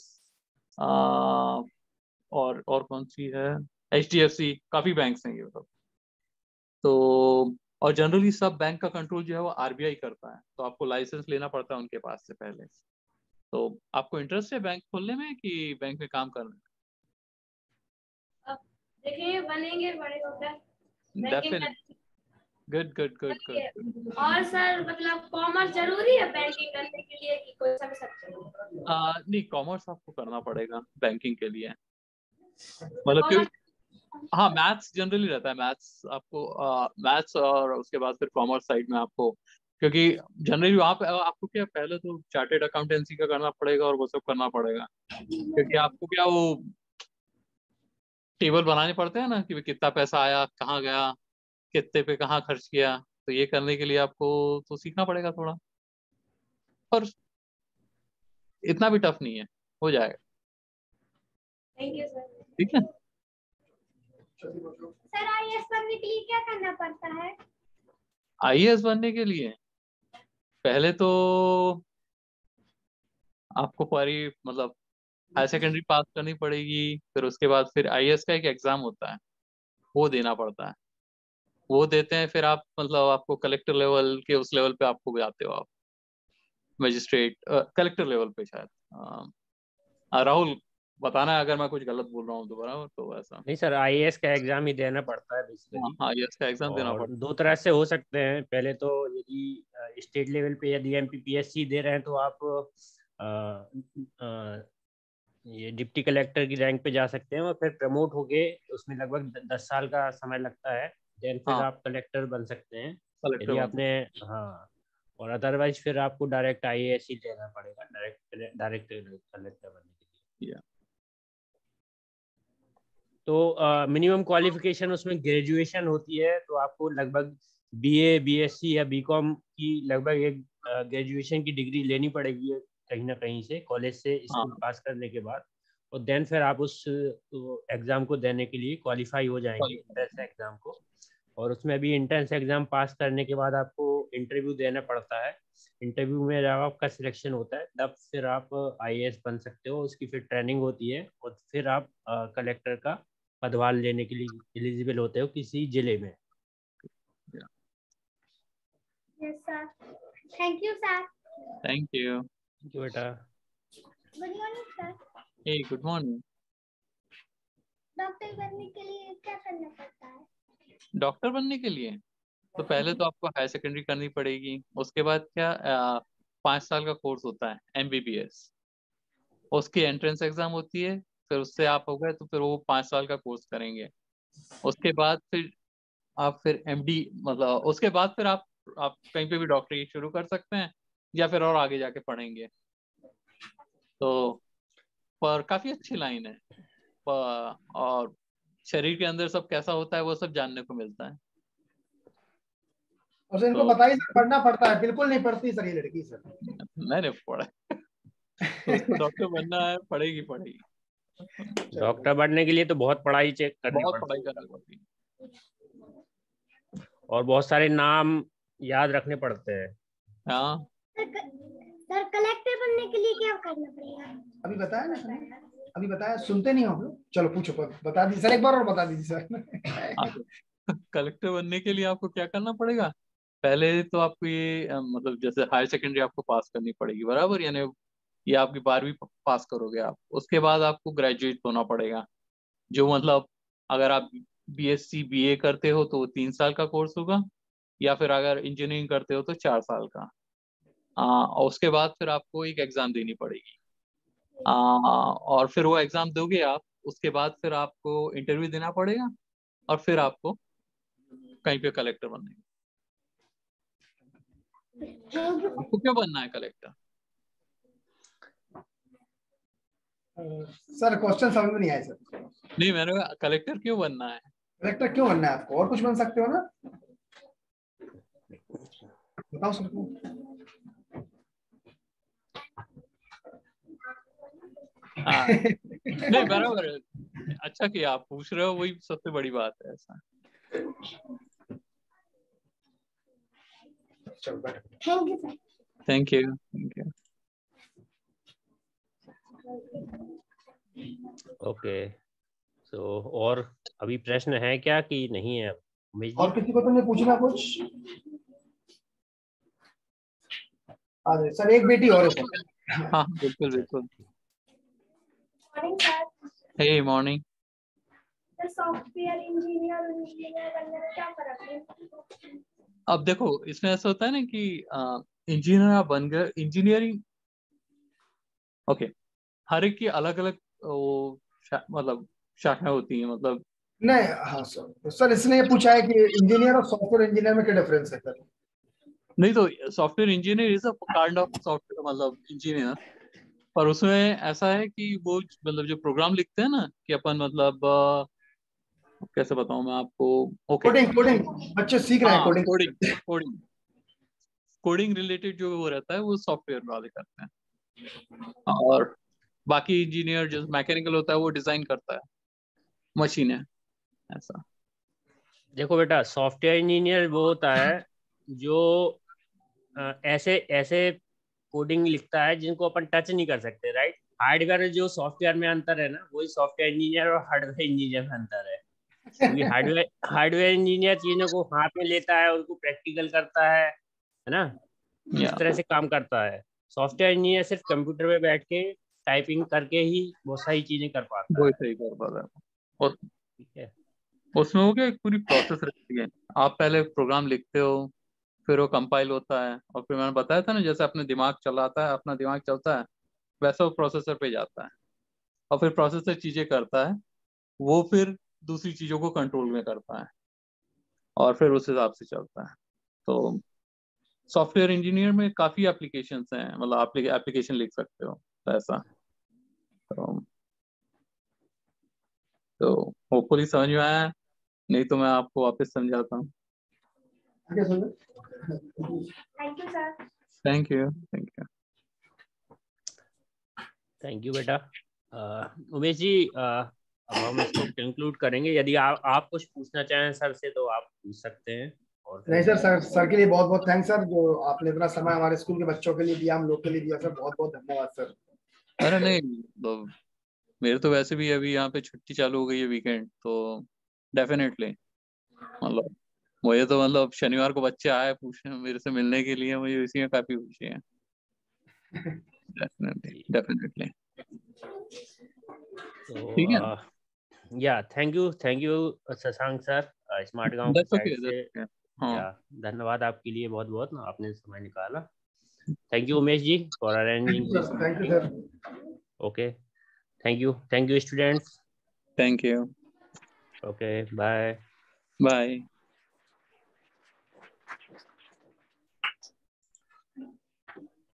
[SPEAKER 2] और और कौन सी है, एचडीएफसी, काफी बैंक्स हैं ये सब। तो और जनरली सब बैंक का कंट्रोल जो है वो आरबीआई करता है, तो आपको लाइसेंस लेना पड़ता है उनके पास से पहले। तो आपको इंटरेस्ट है बैंक खोलने में कि बैंक में काम करने
[SPEAKER 5] अब देखिए बनेंगे बड़े होकर
[SPEAKER 2] में?
[SPEAKER 5] Banking
[SPEAKER 2] definite good good good good.
[SPEAKER 5] करेंगे। और सर मतलब कॉमर्स जरूरी है बैंकिंग करने के लिए कि कोई सा भी सब्जेक्ट?
[SPEAKER 2] नहीं, कॉमर्स आपको करना पड़ेगा बैंकिंग के लिए। मतलब क्यों?
[SPEAKER 5] कॉमर्स।
[SPEAKER 2] हाँ, मैथ्स जनरली रहता है। मैथ्स आपको मैथ्स और उसके बाद फिर कॉमर्स साइड में आपको, क्योंकि जनरली वहाँ पे आपको क्या पहले तो चार्टेड अकाउंटेंसी का करना पड़ेगा और वो सब करना पड़ेगा। क्योंकि आपको क्या वो टेबल बनाने पड़ते हैं ना कि भाई कितना पैसा आया, कहाँ गया, कितने पे कहाँ खर्च किया। तो ये करने के लिए आपको तो सीखना पड़ेगा थोड़ा। और इतना भी टफ नहीं है, हो जाएगा।
[SPEAKER 5] Thank you sir.
[SPEAKER 2] ठीक है।
[SPEAKER 5] सर आईएएस बनने के लिए क्या करना पड़ता है?
[SPEAKER 2] आईएएस बनने के लिए पहले तो आपको पूरी मतलब हायर सेकेंडरी पास करनी पड़ेगी। फिर उसके बाद फिर आईएएस का एक एग्जाम होता है, वो देना पड़ता है। वो देते हैं फिर आप मतलब आपको कलेक्टर लेवल के उस लेवल पे आपको जाते हो आप, मजिस्ट्रेट कलेक्टर लेवल पे शायद। अ, राहुल बताना है अगर मैं कुछ गलत बोल रहा हूँ दोबारा तो ऐसा।
[SPEAKER 4] नहीं सर, आईएएस का एग्जाम ही देना पड़ता है
[SPEAKER 2] हाँ
[SPEAKER 4] बेसिकली।
[SPEAKER 2] हाँ, आईएएस का एग्जाम देना
[SPEAKER 4] और
[SPEAKER 2] पड़ता
[SPEAKER 4] दो तरह से हो सकते हैं। पहले तो यदि स्टेट लेवल पे यदि एमपीपीएससी दे रहे हैं तो आप अ, अ, ये डिप्टी कलेक्टर की रैंक पे जा सकते हैं और फिर प्रमोट होके उसमें लगभग द- दस साल का समय लगता है। देन
[SPEAKER 2] है।
[SPEAKER 4] फिर
[SPEAKER 2] हाँ,
[SPEAKER 4] आप कलेक्टर बन सकते हैं
[SPEAKER 2] कलेक्टर
[SPEAKER 4] यदि
[SPEAKER 2] बन
[SPEAKER 4] आपने। हाँ। और अदरवाइज फिर आपको डायरेक्ट आईएएस ही लेना पड़ेगा, डायरेक्ट डायरेक्ट कलेक्टर बनने के लिए।
[SPEAKER 2] सकते हैं।
[SPEAKER 4] तो मिनिमम क्वालिफिकेशन उसमें ग्रेजुएशन होती है, तो आपको लगभग बीए, बीएससी या बीकॉम की लगभग एक ग्रेजुएशन की डिग्री लेनी पड़ेगी कहीं ना कहीं से, कॉलेज से,
[SPEAKER 2] हाँ,
[SPEAKER 4] स्कूल पास करने के बाद। और देन फिर आप उस एग्ज़ाम को देने के लिए क्वालिफाई हो जाएंगे, एंट्रेंस एग्ज़ाम को। और उसमें भी एंट्रेंस एग्ज़ाम पास करने के बाद आपको इंटरव्यू देना पड़ता है। इंटरव्यू में जब आपका सिलेक्शन होता है तब फिर आप आईएएस बन सकते हो। उसकी फिर ट्रेनिंग होती है और फिर आप कलेक्टर का पदभार लेने के लिए एलिजिबल होते हो किसी जिले में।
[SPEAKER 5] Yes sir. Thank you sir.
[SPEAKER 2] Thank you.
[SPEAKER 4] जो बेटा।
[SPEAKER 5] Good morning sir.
[SPEAKER 2] Hey good morning.
[SPEAKER 5] Doctor बनने के लिए क्या करना पड़ता है?
[SPEAKER 2] डॉक्टर बनने के लिए तो पहले तो आपको हायर सेकेंडरी करनी पड़ेगी। उसके बाद क्या अ, पाँच साल का कोर्स होता है एमबीबीएस। उसकी एंट्रेंस एग्जाम होती है। फिर उससे आप हो गए तो फिर वो पाँच साल का कोर्स करेंगे। उसके बाद फिर आप फिर एमडी मतलब उसके बाद फिर आप आप कहीं पे भी डॉक्टरी शुरू कर सकते हैं या फिर और आगे जाके पढ़ेंगे। तो पर काफी अच्छी लाइन है, पर, और शरीर के अंदर सब कैसा होता है वो सब जानने को मिलता है।
[SPEAKER 3] और सर इनको
[SPEAKER 2] तो
[SPEAKER 3] बताइए सर, पढ़ना पड़ता है? बिल्कुल नहीं पढ़ती सर ये लड़की सर।
[SPEAKER 2] मैंने पढ़ा तो उसको डॉक्टर बनना है, पढ़ेगी पढ़ेगी।
[SPEAKER 4] डॉक्टर बनने के लिए तो बहुत पढ़ाई चेक करनी
[SPEAKER 2] बहुत
[SPEAKER 4] पड़ती
[SPEAKER 2] पढ़ाई
[SPEAKER 4] है
[SPEAKER 2] करनी पड़ती है
[SPEAKER 4] और बहुत सारे नाम याद रखने पड़ते हैं।
[SPEAKER 2] हाँ।
[SPEAKER 5] सर कलेक्टर बनने के लिए क्या करना पड़ेगा?
[SPEAKER 3] अभी बताया ना सर, अभी बताया, सुनते नहीं हो आप लोग? चलो पूछो, बता दीजिए सर, एक बार और बता दीजिए सर।
[SPEAKER 2] कलेक्टर बनने के लिए आपको क्या करना पड़ेगा? पहले तो आपको ये अ, मतलब जैसे हायर सेकेंडरी आपको पास करनी पड़ेगी, बराबर, यानी ये आपकी बारहवीं पास करोगे आप, उसके बाद आपको ग्रेजुएट होना पड़ेगा, जो मतलब अगर आप बीएससी बीए करते हो तो तीन साल का कोर्स होगा, या फिर अगर इंजीनियरिंग करते हो तो चार साल का। आ, और उसके बाद फिर आपको एक एग्जाम देनी पड़ेगी, आ, और फिर वो एग्जाम दोगे आप, उसके बाद फिर आपको इंटरव्यू देना पड़ेगा, और फिर आपको कहीं पे कलेक्टर बनना है। आपको क्यों बनना है कलेक्टर?
[SPEAKER 3] सर क्वेश्चन समझ में नहीं आया सर।
[SPEAKER 2] नहीं, मैंने कहा कलेक्टर क्यों बनना है?
[SPEAKER 3] कलेक्टर क्यों बनना है आपको? और कुछ बन सकते हो ना, बताओ सर को।
[SPEAKER 2] हाँ नहीं, बराबर है, अच्छा कि आप पूछ रहे हो, वही सबसे बड़ी बात है। ऐसा
[SPEAKER 5] thank you sir.
[SPEAKER 2] Thank you thank you.
[SPEAKER 4] Okay, so और अभी प्रश्न है क्या कि नहीं है उमेश जी?
[SPEAKER 3] और किसी को तो नहीं पूछना कुछ? अरे सर एक बेटी और है सर।
[SPEAKER 2] हाँ बिल्कुल बिल्कुल।
[SPEAKER 5] Morning sir.
[SPEAKER 2] Hey morning.
[SPEAKER 5] Sir software engineer engineer बनने में क्या फर्क है?
[SPEAKER 2] अब देखो, इसमें ऐसा होता है ना कि इंजीनियर आप बन गए, इंजीनियरिंग ओके, हर एक की अलग अलग वो शा, मतलब शाखाएं होती हैं, मतलब
[SPEAKER 3] नहीं, हाँ सर, सर इसने ये पूछा है कि इंजीनियर और सॉफ्टवेयर इंजीनियर में क्या डिफरेंस है सर?
[SPEAKER 2] नहीं तो software engineer is a kind of software मतलब इंजीनियर, पर उसमें ऐसा है कि वो मतलब जो प्रोग्राम लिखते हैं ना, कि अपन मतलब अ, कैसे बताऊं मैं आपको। ओके
[SPEAKER 3] कोडिंग, कोडिंग बच्चे सीख रहे हैं
[SPEAKER 2] हाँ,
[SPEAKER 3] coding.
[SPEAKER 2] Coding coding coding related जो वो रहता है वो सॉफ्टवेयर वाले करते हैं, और बाकी इंजीनियर जो मैकेनिकल होता है वो डिजाइन करता है मशीनें, ऐसा।
[SPEAKER 4] देखो बेटा, सॉफ्टवेयर इंजीनियर वो होता है जो अ, ऐसे ऐसे कोडिंग लिखता है जिनको अपन टच नहीं कर सकते, राइट? हार्डवेयर जो सॉफ्टवेयर में अंतर है ना, वही सॉफ्टवेयर इंजीनियर और हार्डवेयर इंजीनियर में अंतर है। क्योंकि हार्डवेयर हार्डवेयर इंजीनियर चीजों को हाथ में लेता है, उनको प्रैक्टिकल करता है है ना,
[SPEAKER 2] या
[SPEAKER 4] इस तरह से काम करता है। सॉफ्टवेयर इंजीनियर सिर्फ कंप्यूटर में बैठ के टाइपिंग करके ही बहुत सारी चीजें कर पाता
[SPEAKER 2] वो
[SPEAKER 4] है।
[SPEAKER 2] सही कर पा रहा है। और
[SPEAKER 4] ठीक है।
[SPEAKER 2] उसमें हो गया, एक पूरी प्रोसेस रहती है, आप पहले प्रोग्राम लिखते हो, फिर वो कंपाइल होता है, और फिर मैंने बताया था ना, जैसे अपने दिमाग चलाता है, अपना दिमाग चलता है, वैसा वो प्रोसेसर पे जाता है, और फिर प्रोसेसर चीजें करता है, वो फिर दूसरी चीजों को कंट्रोल में करता है, और फिर उस हिसाब से चलता है। तो सॉफ्टवेयर इंजीनियर में काफी एप्लीकेशंस हैं, मतलब आप एप्लीकेशन लिख सकते हो, तो ऐसा। तो, तो होपफुली समझ में आया, नहीं तो मैं आपको वापस समझाता हूँ।
[SPEAKER 5] Thank you sir.
[SPEAKER 2] Thank you thank you.
[SPEAKER 4] Thank you बेटा। अ, उमेश जी, अ, अब हम इसको कंक्लूड करेंगे। यदि आप आप कुछ पूछना चाहें सर से तो आप पूछ सकते हैं। और
[SPEAKER 3] नहीं सर, सर सर के लिए बहुत बहुत थैंक्स सर, जो आपने इतना समय हमारे स्कूल के बच्चों के लिए दिया, हम लोग के लिए दिया सर, बहुत बहुत धन्यवाद सर।
[SPEAKER 2] अरे नहीं, तो मेरे तो वैसे भी अभी यहाँ पे छुट्टी चालू हो गई है, वीकेंड, तो डेफिनेटली मतलब मुझे तो मतलब शनिवार को बच्चे आए पूछने मेरे से मिलने के लिए, मुझे इसी में काफी खुशी है। डेफिनेटली
[SPEAKER 4] जी,
[SPEAKER 2] डेफिनेटली।
[SPEAKER 4] तो
[SPEAKER 2] ठीक है,
[SPEAKER 4] yeah thank you thank you Shashank sir, smart गांव की
[SPEAKER 2] दैट्स ओके
[SPEAKER 4] साइड से।
[SPEAKER 2] That's okay. हाँ
[SPEAKER 4] या धन्यवाद आपके लिए, बहुत बहुत आपने समय निकाला। Thank you Umesh ji for arranging this
[SPEAKER 3] thank you
[SPEAKER 4] meeting.
[SPEAKER 3] Sir.
[SPEAKER 4] Okay, thank you thank you students.
[SPEAKER 2] Thank you.
[SPEAKER 4] Okay bye
[SPEAKER 2] bye.